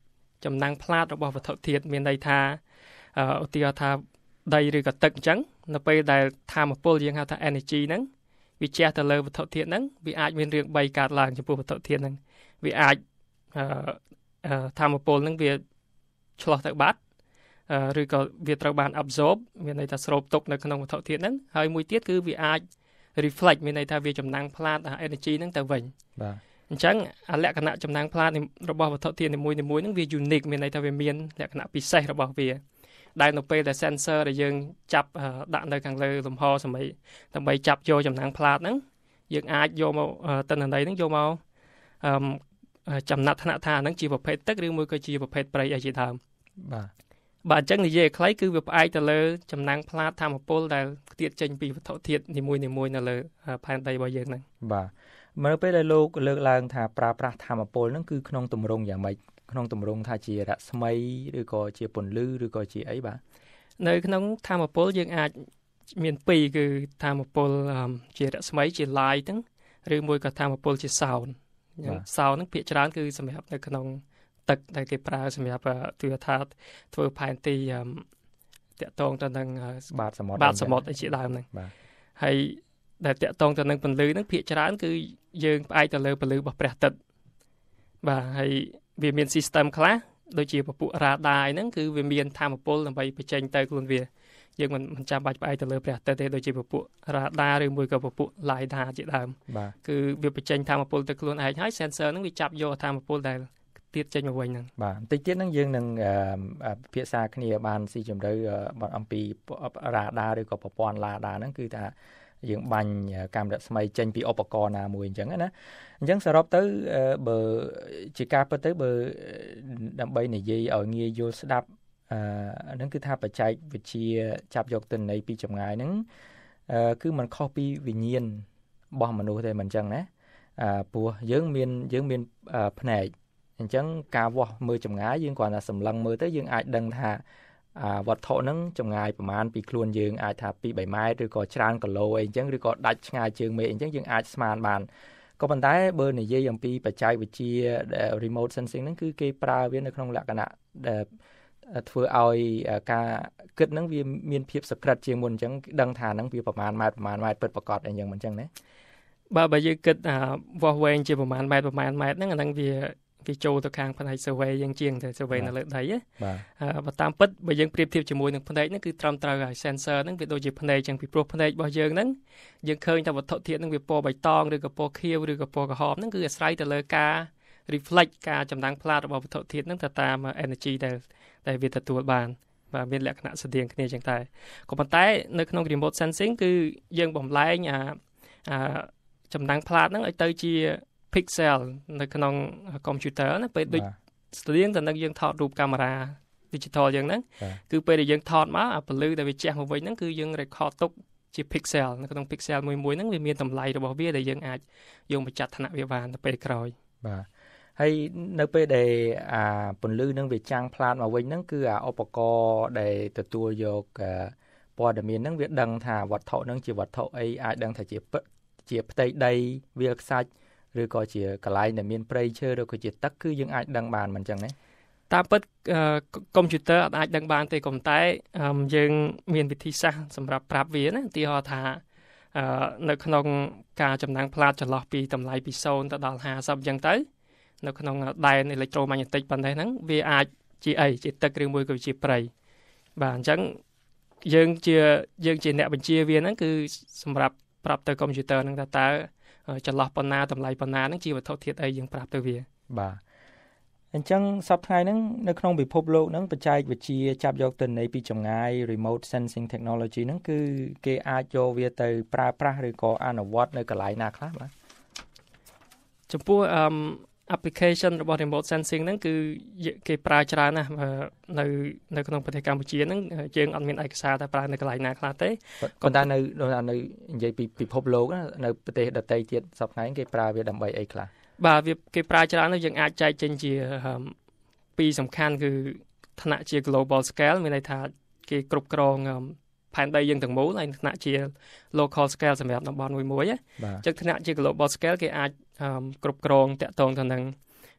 ចំណាំងផ្លាតរបស់វត្ថុធាតុមានន័យថាឧទាហរណ៍ថាដីឬក៏ទឹកអញ្ចឹងនៅពេលដែលធម្មពលយើងហៅថា energy ហ្នឹងវាជះទៅលើវត្ថុធាតុហ្នឹងវាអាចមានរឿង3កើតឡើងចំពោះវត្ថុធាតុហ្នឹងវាអាចធម្មពលហ្នឹងវាឆ្លោះទៅបាត់ឬក៏វាត្រូវបាន absorb មានន័យថាស្រូបទុកនៅក្នុងវត្ថុធាតុហ្នឹងហើយមួយទៀតគឺវាអាច reflect មានន័យថាវាចំណាំងផ្លាត energy ហ្នឹងទៅវិញបាទអញ្ចឹងលក្ខណៈចំណាំងផ្លាតរបស់វត្ថុធាតុនីមួយៗហ្នឹងវា unique មានន័យថាវាមានលក្ខណៈពិសេសរបស់វាដែលនៅពេលដែល sensor ដែលយើងចាប់ដាក់នៅខាងលើលំហសម្លេងដើម្បីចាប់យកចំណាំងផ្លាតហ្នឹងយើងអាចយកមកទិន្នន័យហ្នឹងយកមកចំណាត់ថ្នាក់ថាហ្នឹងជាប្រភេទទឹកឬមួយក៏ជាប្រភេទព្រៃអីជាដើមបាទអញ្ចឹងនិយាយឲ្យខ្លីគឺវាផ្អែកទៅលើចំណាំងផ្លាតធម្មពលដែលខ្ទាតចេញពីវត្ថុធាតុនីមួយៗនៅលើផែនដីរបស់យើងហ្នឹងបាទនៅពេលដែលលោកលើកឡើងថាប្រើប្រាស់ធម្មពលហ្នឹងគឺក្នុងទម្រង់យ៉ាងម៉េចក្នុងទម្រង់ថាជារស្មីឬក៏ជាពន្លឺឬក៏ជាអីបាទនៅក្នុងធម្មពលយើងអាចមាន2គឺធម្មពលជារស្មីជា light ហ្នឹងឬមួយក៏ធម្មពលជា sound sound ហ្នឹងភាគច្រើនគឺសម្រាប់នៅក្នុងទឹកដែលគេប្រើសម្រាប់ទូរទស្សន៍ធ្វើផែនទីតាក់ទងទៅនឹងបាតសមុទ្រអីជាដើមហ្នឹងហើយដែលតាក់ទងទៅនឹងពន្លឺហ្នឹងភាគច្រើនគឺយើងផ្អែកទៅលើពន្លឺរបស់ព្រះអាទិត្យបាទហើយវាមាន system ខ្លះដូចជាពពួក radar ហ្នឹងគឺវាមានធម្មពលដើម្បីបញ្ចេញទៅខ្លួនវាយើងមិនចាំបាច់ផ្អែកទៅលើព្រះអាទិត្យទេដូចជាពពួក radar ឬមួយក៏ពពួក lidar ជាដើមគឺវាបញ្ចេញធម្មពលទៅខ្លួនឯងហើយ sensor ហ្នឹងវាចាប់យកធម្មពលដែលទៀតចេញមកវិញហ្នឹងបាទបន្តិចទៀតហ្នឹងយើងនឹងពិភាក្សាគ្នាបានស៊ីជម្រៅអំពី radar ឬក៏ប្រព័ន្ធ radar ហ្នឹងគឺថាយើងបាញ់កាំរស្មីចេញពីឧបករណ៍ណាមួយអញ្ចឹងណាអញ្ចឹងសរុបទៅបើជាការពិតទៅបើដើម្បីនិយាយឲ្យងាយយល់ស្ដាប់ហ្នឹងគឺថាបច្ចេកវិទ្យាចាប់យកទិន្នន័យពីចម្ងាយហ្នឹងគឺมันខុសពីវិញ្ញាណរបស់មនុស្សទេមិនអញ្ចឹងណាព្រោះយើងមានភ្នែកអញ្ចឹងការវាស់មើលចម្ងាយយើងគ្រាន់តែសម្លឹងមើលទៅយើងអាចដឹងថាវត្ថុហ្នឹងចម្ងាយប្រមាណពីខ្លួនយើងអាចថា 2-3 ម៉ែត្រឬក៏ច្រើនគីឡូអីអញ្ចឹងឬក៏ដាច់ឆ្ងាយជើងមេអញ្ចឹងយើងអាចស្មានបានក៏ប៉ុន្តែបើនិយាយអំពីបច្ចេកវិទ្យា remote sensing ហ្នឹងគឺគេប្រើវានៅក្នុងលក្ខណៈដែលធ្វើឲ្យការគិតហ្នឹងវាមានភាពសក្រិតជាងមុនអញ្ចឹងដឹងថាហ្នឹងវាប្រមាណម៉ែត្រពិតប្រាកដអីអញ្ចឹងមិនអញ្ចឹងណាបើយើងគិតវាស់វែងជាប្រមាណម៉ែត្រហ្នឹងអាហ្នឹងវាចូលទៅខាងផ្នែក survey យ៉ាងជាងតែ survey នៅលើដីណាបើតាមពិតបើយើងប្រៀបធៀបជាមួយនឹងផ្នែកហ្នឹងគឺត្រឹមត្រូវហើយ sensor ហ្នឹងវាដូចជាផ្នែកចឹងពីព្រោះផ្នែករបស់យើងហ្នឹងយើងឃើញថាវត្ថុធាតុហ្នឹងវាពណ៌បៃតងឬក៏ពណ៌ខៀវឬក៏ពណ៌ក្រហមហ្នឹងគឺអាស្រ័យទៅលើការ reflect ការចំណាំងផ្លាតរបស់វត្ថុធាតុហ្នឹងទៅតាម energy ដែលវាទទួលបានបាទមានលក្ខណៈស្តៀងគ្នាចឹងតែក៏ប៉ុន្តែនៅក្នុង remote sensing គឺយើងបំលែងចំណាំងផ្លាតហ្នឹងឲ្យទៅជា pixel នៅក្នុង computer ណាពេលដូចស្តៀងទៅនឹងយើងថតរូបកាមេរ៉ា digital យ៉ាងហ្នឹងគឺពេលដែលយើងថតមកអាពន្លឺដែលវាជះមកវិញហ្នឹងគឺយើង record ទុកជា pixel នៅក្នុង pixel មួយៗហ្នឹងវាមានតម្លៃរបស់វាដែលយើងអាចយកមកចាត់ថ្នាក់វាបានទៅពេលក្រោយបាទហើយនៅពេលដែលពន្លឺហ្នឹងវាចាំងផ្លាតមកវិញហ្នឹងគឺឧបករណ៍ដែលទទួលយកព័ត៌មានហ្នឹងវាដឹងថាវត្ថុហ្នឹងជាវត្ថុអីអាចដឹងថាជាផ្ទៃដីវាលខ្សាច់ឬក៏ជាកន្លែងដែលមានព្រៃឈើឬក៏ជាទឹកគឺយើងអាចដឹងបានមិនអញ្ចឹងណាតាមពិតកុំព្យូទ័រអាចដឹងបានទេក៏តែយើងមានវិធីសាស្ត្រសម្រាប់ប្រាប់វាណាឧទាហរណ៍ថានៅក្នុងការចំណាំងផ្លាតចន្លោះពីតម្លៃពី0ទៅដល់50អញ្ចឹងទៅនៅក្នុងដែនអេឡិចត្រូម៉ាញ៉េទិកប៉ុណ្ណេះហ្នឹងវាអាចជាអីជាទឹកឬមួយក៏ជាព្រៃបាទអញ្ចឹងយើងជាអ្នកបញ្ជាវាហ្នឹងគឺសម្រាប់ប្រាប់ទៅកុំព្យូទ័រហ្នឹងថាតើចន្លោះប៉ុណ្ណាតម្លៃប៉ុណ្ណាហ្នឹងជាវត្ថុធាតុអីយើងប្រាប់ទៅវាបាទអញ្ចឹងសប្តាហ៍ហ្នឹងនៅក្នុងពិភពលោកហ្នឹងបច្ចេកវិទ្យាចាប់យកទិន្នន័យពីចម្ងាយ remote sensing technology ហ្នឹងគឺគេអាចយកវាទៅប្រើប្រាស់ឬក៏អនុវត្តនៅកន្លែងណាខ្លះបាទចំពោះapplication របស់ remote sensing ហ្នឹងគឺគេប្រើច្រើនណាស់នៅក្នុងប្រទេសកម្ពុជាហ្នឹងយើងអត់មានឯកសារថាប្រើនៅកន្លែងណាខ្លះទេប៉ុន្តែនៅនិយាយពីពិភពលោកនៅប្រទេសដទៃទៀតសប្តាហ៍គេប្រើវាដើម្បីអីខ្លះបាទគេប្រើច្រើនទៅយើងអាចចែកចេញជាពីរសំខាន់គឺថ្នាក់ជា global scale មានន័យថាគេគ្រប់គ្រងផែនដីយើងទាំងមូលហើយថ្នាក់ជា local scale សម្រាប់តំបន់មួយៗអញ្ចឹងថ្នាក់ជា global scale គេអាចគ្រប់គ្រងតាក់ទងទៅនឹង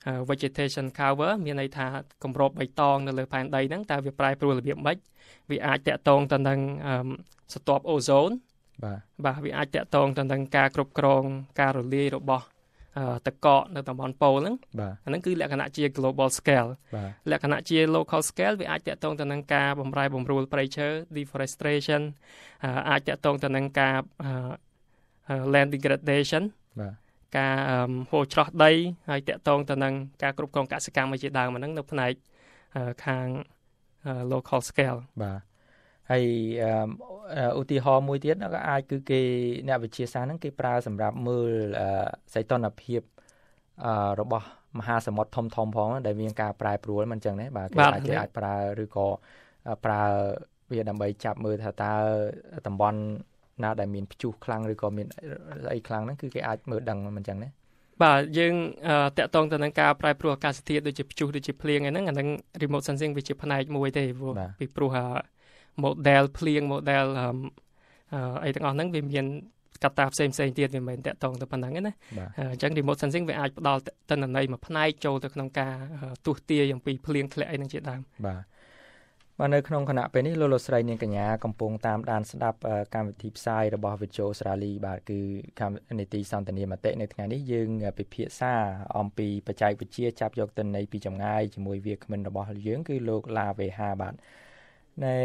vegetation cover មានន័យថាគម្របបៃតងនៅលើផែនដីហ្នឹងតើវាប្រែប្រួលរបៀបម៉េចវាអាចតាក់ទងទៅនឹងស្រទាប់អូโซนបាទវាអាចតាក់ទងទៅនឹងការគ្រប់គ្រងការរលាយរបស់ទឹកកកនៅតំបន់ប៉ូលហ្នឹងអាហ្នឹងគឺលក្ខណៈជា global scale លក្ខណៈជា local scale វាអាចតាក់ទងទៅនឹងការបម្រែបម្រួលព្រៃឈើ deforestation អាចតាក់ទងទៅនឹងការland degradation ការហូរច្រោះដីហើយតាក់ទងទៅនឹងការគ្រប់គ្រងកសិកម្មជាដើមហ្នឹងនៅផ្នែកខាង local scale បាទហើយឧទាហរណ៍មួយទៀតក៏អាចគឺគេអ្នកវិទ្យាសាស្ត្រហ្នឹងគេប្រើសម្រាប់មើលសីតុណ្ហភាពរបស់មហាសមុទ្រធំៗផងដែលមានការប្រែប្រួលមិនអញ្ចឹងទេបាទគេអាចប្រើឬក៏ប្រើវាដើម្បីចាប់មើលថាតើតំបន់ណាដែលមានព្យុះខ្លាំងឬក៏មានអីខ្លាំងហ្នឹងគឺគេអាចមើលដឹងមិនអញ្ចឹងទេបាទយើងតាក់ទងទៅនឹងការប្រែប្រួលអាកាសធាតុដូចជាព្យុះដូចជាភ្លៀងហ្នឹងអាហ្នឹង remote sensing វាជាផ្នែកមួយទេពីព្រោះmodel ភ្លៀង model អីទាំងអស់ហ្នឹងវាមានកត្តាផ្សេងទៀតវាមិនតាក់ទងទៅប៉ុណ្ណឹងទេណាអញ្ចឹង remote sensing វាអាចផ្ដល់ទិន្នន័យមួយផ្នែកចូលទៅក្នុងការទស្សន៍ទាយអំពីភ្លៀងធ្លាក់អីហ្នឹងជាដើមបាទនៅក្នុងគណៈពេលនេះលោកស្រីនាងកញ្ញាកំពុងតាមដានស្ដាប់កម្មវិធីផ្សាយរបស់វិទ្យុអូស្ត្រាលីបាទគឺកម្មនីតិសន្ទនាមតិនៅថ្ងៃនេះយើងពិភាក្សាអំពីបច្ចេកវិទ្យាចាប់យកទិន្នន័យពីចម្ងាយជាមួយវាគ្មិនរបស់យើងគឺលោកឡាវេហាបាទនៅ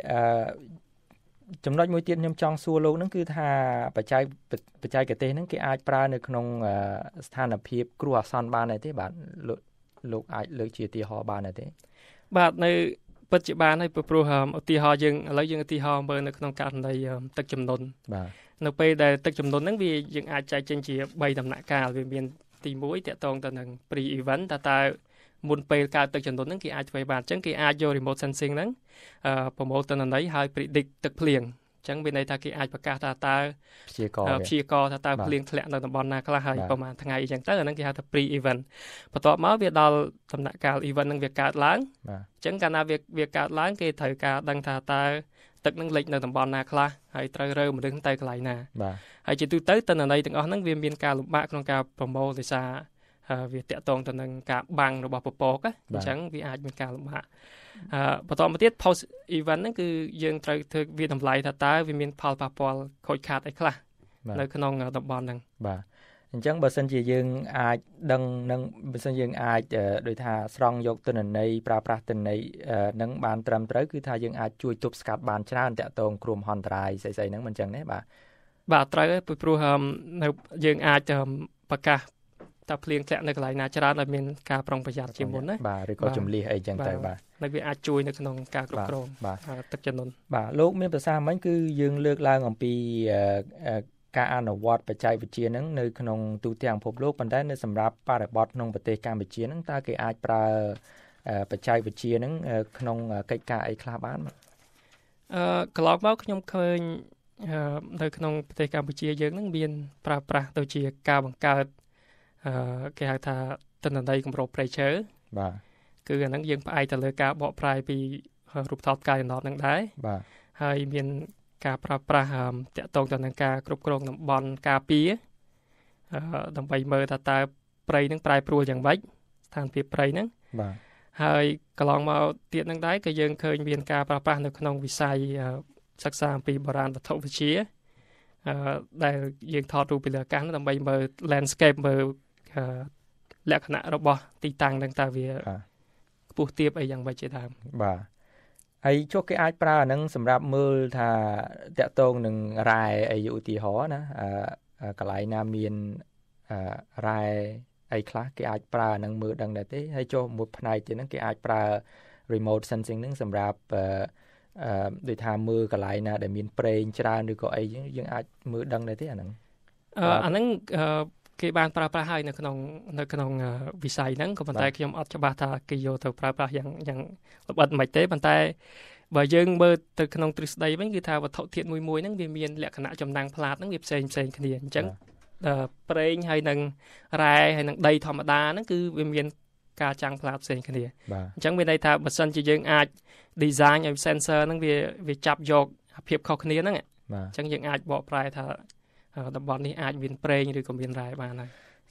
ចំណុចមួយទៀតខ្ញុំចង់សួរលោកហ្នឹងគឺថាបច្ចេកទេសហ្នឹងគេអាចប្រើនៅក្នុងស្ថានភាពគ្រោះអាសន្នបានទេបាទលោកអាចលើកជាឧទាហរណ៍បានទេបាទនៅពិតជាបានហើយព្រោះឧទាហរណ៍យើងឥឡូវយើងឧទាហរណ៍មើលនៅក្នុងករណីទឹកជំនន់បាទនៅពេលដែលទឹកជំនន់ហ្នឹងវាយើងអាចចែកចេញជា3ដំណាក់កាលវាមានទី1តាក់ទងទៅនឹង pre event តើមុនពេលកើតទឹកជំនន់ហ្នឹងគេអាចធ្វើបានអញ្ចឹងគេអាចយក remote sensing ហ្នឹងប្រមូលទិន្នន័យហើយ predict ទឹកភ្លៀងអញ្ចឹងមានន័យថាគេអាចប្រកាសថាតើព្យាករណ៍ថាតើភ្លៀងធ្លាក់នៅតំបន់ណាខ្លះហើយប្រហែលថ្ងៃអញ្ចឹងទៅអាហ្នឹងគេហៅថា pre event បន្ទាប់មកវាដល់ដំណាក់កាល event ហ្នឹងវាកើតឡើងអញ្ចឹងកាលណាវាកើតឡើងគេត្រូវការដឹងថាតើទឹកនឹងលិចនៅតំបន់ណាខ្លះហើយត្រូវរើមនុស្សទៅកន្លែងណាហើយជាទូទៅទិន្នន័យទាំងអស់ហ្នឹងវាមានការលំបាកក្នុងការប្រមូលដោយសារវាតាក់ទងទៅនឹងការបាំងរបស់ពពកអញ្ចឹងវាអាចមានការលំបាកបន្តមកទៀត post event ហ្នឹងគឺយើងត្រូវធ្វើវាតម្លៃថាតើវាមានផលប៉ះពាល់ខូចខាតអីខ្លះនៅក្នុងតំបន់ហ្នឹងបាទអញ្ចឹងបើសិនជាយើងអាចដឹងនឹងបើសិនយើងអាចដូចថាស្រង់យកទិន្នន័យប្រើប្រាស់ទិន្នន័យនឹងបានត្រឹមត្រូវគឺថាយើងអាចជួយទប់ស្កាត់បានច្រើនតាក់ទងគ្រោះមហន្តរាយស្អីៗហ្នឹងមិនអញ្ចឹងទេបាទត្រូវហើយព្រោះនៅយើងអាចប្រកាសតើភ្លៀងធ្លាក់នៅកន្លែងណាច្រើនឲ្យមានការប្រុងប្រយ័ត្នជាមុនណាបាទឬក៏ជំលៀសអីចឹងទៅបាទនៅវាអាចជួយនៅក្នុងការគ្រប់គ្រងទឹកជំនន់បាទលោកមានប្រសាសន៍មិញគឺយើងលើកឡើងអំពីការអនុវត្តបច្ចេកវិទ្យាហ្នឹងនៅក្នុងទូទាំងពិភពលោកប៉ុន្តែនៅសម្រាប់បរិបទក្នុងប្រទេសកម្ពុជាហ្នឹងតើគេអាចប្រើបច្ចេកវិទ្យាហ្នឹងក្នុងកិច្ចការអីខ្លះបានកន្លងមកខ្ញុំឃើញនៅក្នុងប្រទេសកម្ពុជាយើងហ្នឹងមានប្រើប្រាស់ដូចជាការបង្កើតគេហៅថាទិន្នន័យគម្របព្រៃឈើបាទគឺអាហ្នឹងយើងផ្អែកទៅលើការបកប្រែពីរូបថតផ្កាយដំណត់ហ្នឹងដែរបាទហើយមានការប្រើប្រាស់តាក់ទងទៅនឹងការគ្រប់គ្រងតំបន់ការពារដើម្បីមើលថាតើព្រៃហ្នឹងប្រែប្រួលយ៉ាងម៉េចស្ថានភាពព្រៃហ្នឹងបាទហើយកន្លងមកទៀតហ្នឹងដែរក៏យើងឃើញមានការប្រើប្រាស់នៅក្នុងវិស័យសិក្សាអំពីបុរាណវត្ថុវិទ្យាដែលយើងថតរូបពីលើអាកាសដើម្បីមើល landscape មើលលក្ខណៈរបស់ទីតាំងហ្នឹងតើវាខ្ពស់ទាបអីយ៉ាងម៉េចជាដើមបាទហើយចុះគេអាចប្រើអាហ្នឹងសម្រាប់មើលថាតាក់ទងនឹងរ៉ែអីឧទាហរណ៍ណាកន្លែងណាមានរ៉ែអីខ្លះគេអាចប្រើអាហ្នឹងមើលដឹងដែរទេហើយចុះមួយផ្នែកទៀតហ្នឹងគេអាចប្រើ remote sensing ហ្នឹងសម្រាប់ដូចថាមើលកន្លែងណាដែលមានប្រេងច្រើនឬក៏អីយើងអាចមើលដឹងដែរទេអាហ្នឹងអាហ្នឹងគេបានប្រើប្រាស់ហើយនៅក្នុងវិស័យហ្នឹងក៏ប៉ុន្តែខ្ញុំអត់ច្បាស់ថាគេយកទៅប្រើប្រាស់យ៉ាងល្បិតមិនទេប៉ុន្តែបើយើងមើលទៅក្នុងទ្រឹស្ដីវិញគឺថាវត្ថុធាតុមួយហ្នឹងវាមានលក្ខណៈចំណាំងផ្លាតហ្នឹងវាផ្សេងគ្នាអញ្ចឹងប្រេងហើយនឹងរ៉ែហើយនឹងដីធម្មតាហ្នឹងគឺវាមានការចាំងផ្លាតផ្សេងគ្នាអញ្ចឹងមានន័យថាបើសិនជាយើងអាច design ឲ្យ sensor ហ្នឹងវាចាប់យកភាពខុសគ្នាហ្នឹងអញ្ចឹងយើងអាចបកប្រែថាតំបន់នេះអាចមានប្រេងឬក៏មានរ៉ែបានហើយ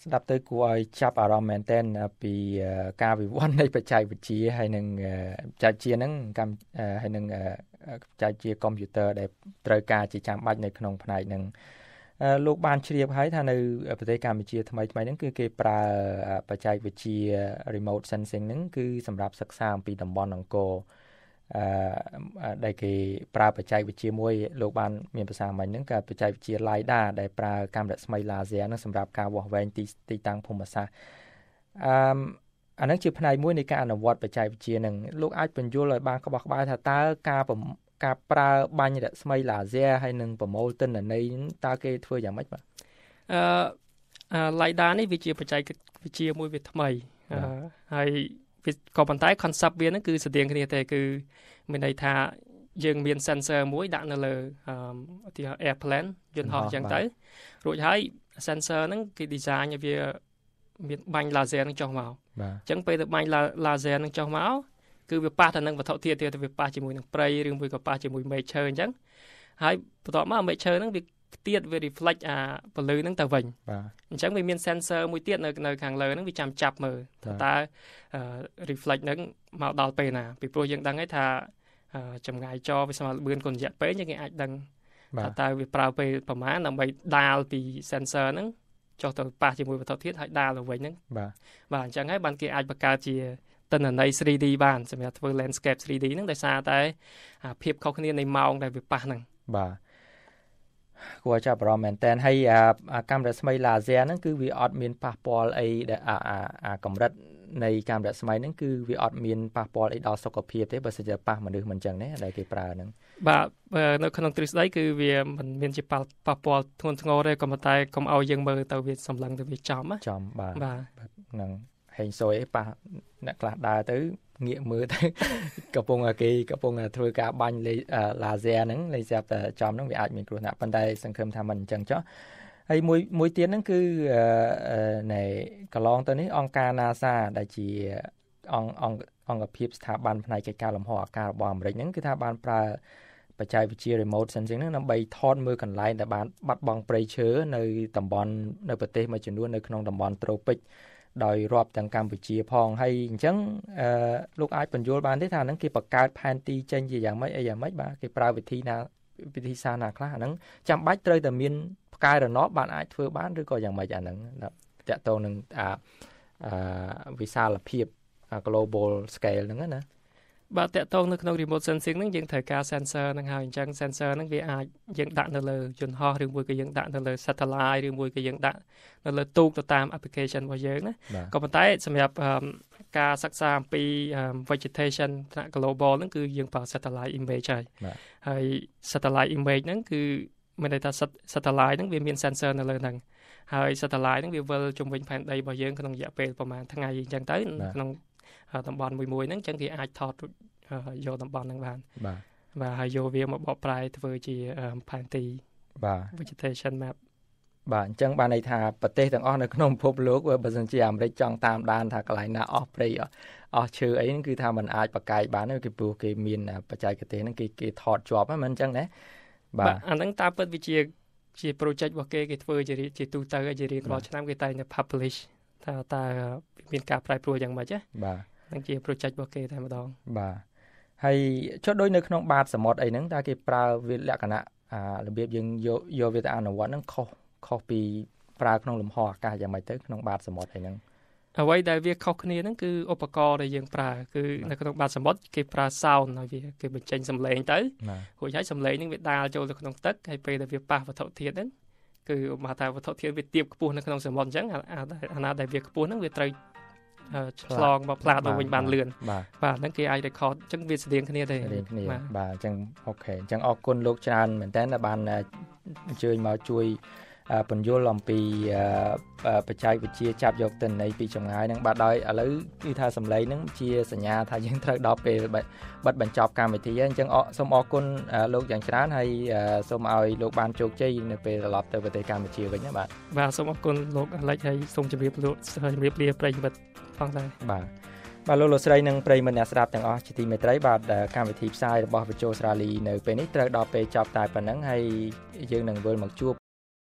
ស្ដាប់ទៅគួរឲ្យចាប់អារម្មណ៍មែនទែនពីការវិវត្តនៃបច្ចេកវិទ្យាហើយនឹងបច្ចេកវិទ្យាហ្នឹងហើយនឹងបច្ចេកវិទ្យាកុំព្យូទ័រដែលត្រូវការជាចាំបាច់នៅក្នុងផ្នែកហ្នឹងលោកបានជ្រាបហើយថានៅប្រទេសកម្ពុជាថ្មីៗហ្នឹងគឺគេប្រើបច្ចេកវិទ្យា remote sensing ហ្នឹងគឺសម្រាប់សិក្សាអំពីតំបន់អង្គរដែលគេប្រើបច្ចេកវិទ្យាមួយលោកបានមានប្រសាសន៍មិញហ្នឹងគឺបច្ចេកវិទ្យា LiDAR ដែលប្រើកាំរស្មី laser ហ្នឹងសម្រាប់ការវាស់វែងទីតាំងភូមិសាស្ត្រអាហ្នឹងជាផ្នែកមួយនៃការអនុវត្តបច្ចេកវិទ្យាហ្នឹងលោកអាចបញ្យល់ឲ្យបានក្បោះក្បាយថាតើការប្រើបាញ់រស្មី laser ហើយនឹងប្រមូលទិន្នន័យតើគេធ្វើយ៉ាងម៉េចបាទ LiDAR នេះវាជាបច្ចេកវិទ្យាមួយវាថ្មីហើយក៏ប៉ុន្តែ concept វាហ្នឹងគឺស្តៀងគ្នាទេគឺមានន័យថាយើងមាន sensor មួយដាក់នៅលើឧទាហរណ៍ airplane យន្តហោះអញ្ចឹងទៅរួចហើយ sensor ហ្នឹងគេ design ឲ្យវាមានបាញ់ laser ហ្នឹងចុះមកអញ្ចឹងពេលទៅបាញ់ laser ហ្នឹងចុះមកគឺវាប៉ះទៅនឹងវត្ថុធាតុទៀតវាប៉ះជាមួយនឹងព្រៃឬមួយក៏ប៉ះជាមួយមែកឈើអញ្ចឹងហើយបន្ទាប់មកមែកឈើហ្នឹងវាទៀតវា reflect អាពន្លឺហ្នឹងទៅវិញអញ្ចឹងវាមាន sensor មួយទៀតនៅខាងលើហ្នឹងវាចាំចាប់មើលតើreflect ហ្នឹងមកដល់ពេលណាពីព្រោះយើងដឹងហើយថាចម្ងាយចរវាស្មើល្បឿនគុណរយៈពេលយើងគេអាចដឹងថាតើវាប្រើពេលប្រមាណដើម្បីដាលពី sensor ហ្នឹងចុះទៅប៉ះជាមួយវត្ថុធាតុហើយដាលទៅវិញហ្នឹងបាទអញ្ចឹងហើយបានគេអាចបង្កើតជាទិន្នន័យ 3D បានសម្រាប់ធ្វើ landscape 3D ហ្នឹងដោយសារតែភាពខុសគ្នានៃម៉ោងដែលវាប៉ះហ្នឹងបាទគួរចាប់អារម្មណ៍មែនតើហើយកាំរស្មី laser ហ្នឹងគឺវាអត់មានប៉ះពាល់អីដែលកម្រិតនៃកាំរស្មីហ្នឹងគឺវាអត់មានប៉ះពាល់អីដល់សុខភាពទេបើសិនជាប៉ះមនុស្សមិនចឹងទេដែលគេប្រើហ្នឹងបាទនៅក្នុងទ្រឹស្ដីគឺវាមិនមានជាប៉ះពាល់ធ្ងន់ធ្ងរទេក៏ប៉ុន្តែកុំឲ្យយើងមើលទៅវាសម្លឹងទៅវាចំបាទហ្នឹងហេងសុយអីប៉ះអ្នកខ្លះដើរទៅងាកមើលទៅកំពុងធ្វើការបាញ់ laser ហ្នឹងលេងស្រាប់តែចំហ្នឹងវាអាចមានគ្រោះថ្នាក់ប៉ុន្តែសង្ឃឹមថាមិនអញ្ចឹងចុះហើយមួយទៀតហ្នឹងគឺនៃកន្លងទៅនេះអង្គការ NASA ដែលជាអង្គភាពស្ថាប័នផ្នែកកិច្ចការលំហអាកាសរបស់អាមេរិកហ្នឹងគឺថាបានប្រើបច្ចេកវិទ្យា remote sensing ហ្នឹងដើម្បីថតមើលកន្លែងដែលបានបាត់បង់ព្រៃឈើនៅតំបន់នៅប្រទេសមួយចំនួននៅក្នុងតំបន់ត្រូពិកដោយរាប់ទាំងកម្ពុជាផងហើយអញ្ចឹងលោកអាចបញ្យល់បានទេថាហ្នឹងគេបង្កើតផែនទីចេញជាយ៉ាងម៉េចអីយ៉ាងម៉េចបាទគេប្រើវិធីសាស្ត្រណាខ្លះអាហ្នឹងចាំបាច់ត្រូវតែមានផ្កាយរណបបានអាចធ្វើបានឬក៏យ៉ាងម៉េចអាហ្នឹងតកតងនឹងវិសាលភាព global scale ហ្នឹងណាបាទតកតងនៅក្នុង remote sensing ហ្នឹងយើងត្រូវការ sensor ហ្នឹងហើយអញ្ចឹង sensor ហ្នឹងវាអាចយើងដាក់នៅលើយន្តហោះឬមួយក៏យើងដាក់នៅលើ satellite ឬមួយក៏យើងដាក់នៅលើទូកទៅតាម application របស់យើងណាក៏ប៉ុន្តែសម្រាប់ការសិក្សាអំពី vegetation ថ្នាក់ global ហ្នឹងគឺយើងប្រើ satellite image ហើយ satellite image ហ្នឹងគឺមានន័យថា satellite ហ្នឹងវាមាន sensor នៅលើហ្នឹងហើយ satellite ហ្នឹងវាវិលជុំវិញផែនដីរបស់យើងក្នុងរយៈពេលប្រហែលថ្ងៃអញ្ចឹងទៅក្នុងតំបន់មួយហ្នឹងអញ្ចឹងគេអាចថតយកតំបន់ហ្នឹងបានបាទហើយយកវាមកបកប្រែធ្វើជាផែនទីបាទ vegetation map បាទអញ្ចឹងបានន័យថាប្រទេសទាំងអស់នៅក្នុងពិភពលោកបើមិនជាអាមេរិកចង់តាមដានថាកន្លែងណាអស់ព្រៃអស់ឈើអីហ្នឹងគឺថាมันអាចបកកាយបានគឺព្រោះគេមានបច្ចេកទេសហ្នឹងគេថតជាប់ហ្នឹងមិនអញ្ចឹងណាបាទអាហ្នឹងតាមពិតវាជា project របស់គេធ្វើជាទូទៅជារៀងរាល់ឆ្នាំគេតែងតែ publish ថាមានការប្រែប្រួលយ៉ាងម៉េចណាបាទនឹងជា project របស់គេតែម្ដងបាទហើយចុះដូចនៅក្នុងបាតសមុទ្រអីហ្នឹងតើគេប្រើវាលក្ខណៈរបៀបយើងយកវាទៅអនុវត្តហ្នឹងខុសពីប្រើក្នុងលំហអាកាសយ៉ាងម៉េចទៅក្នុងបាតសមុទ្រអីហ្នឹងអ្វីដែលវាខុសគ្នាហ្នឹងគឺឧបករណ៍ដែលយើងប្រើគឺនៅក្នុងបាតសមុទ្រគេប្រើ sound ហើយគេបញ្ចេញសំឡេងទៅរួចហើយសំឡេងហ្នឹងវាដាលចូលទៅក្នុងទឹកហើយពេលដែលវាប៉ះវត្ថុធាតុហ្នឹងគឺមកថាវត្ថុធាតុវាទាបខ្ពស់នៅក្នុងសមុទ្រអញ្ចឹងអាណាដែលវាខ្ពស់ហ្នឹងវាត្រូវឆ្លងមកផ្លាតទៅវិញបានលឿនបាទហ្នឹងគេអាច record អញ្ចឹងវាស្តៀងគ្នាទេបាទអញ្ចឹងអូខេអញ្ចឹងអរគុណលោកច្រើនមែនតើបានអញ្ជើញមកជួយពន្យល់អំពីបច្ចេកវិទ្យាចាប់យកទិន្នន័យពីចម្ងាយហ្នឹងបាទដោយឥឡូវគឺថាសម្លេងហ្នឹងជាសញ្ញាថាយើងត្រូវដល់ពេលបិទបញ្ចប់កម្មវិធីហើយអញ្ចឹងសូមអរគុណលោកយ៉ាងច្រើនហើយសូមឲ្យលោកបានជោគជ័យនៅពេលត្រឡប់ទៅប្រទេសកម្ពុជាវិញណាបាទសូមអរគុណលោកអាឡិចហើយសូមជម្រាបលាប្រិយមិត្តផងដែរបាទលោកស្រីនិងប្រិយមិត្តអ្នកស្ដាប់ទាំងអស់ជាទីមេត្រីបាទកម្មវិធីផ្សាយរបស់វិទ្យុស្រាលីនៅពេលនេះត្រូវដល់ពេលចប់តែប៉ុណ្ណឹងហើយយើងនឹងវិលមកជួប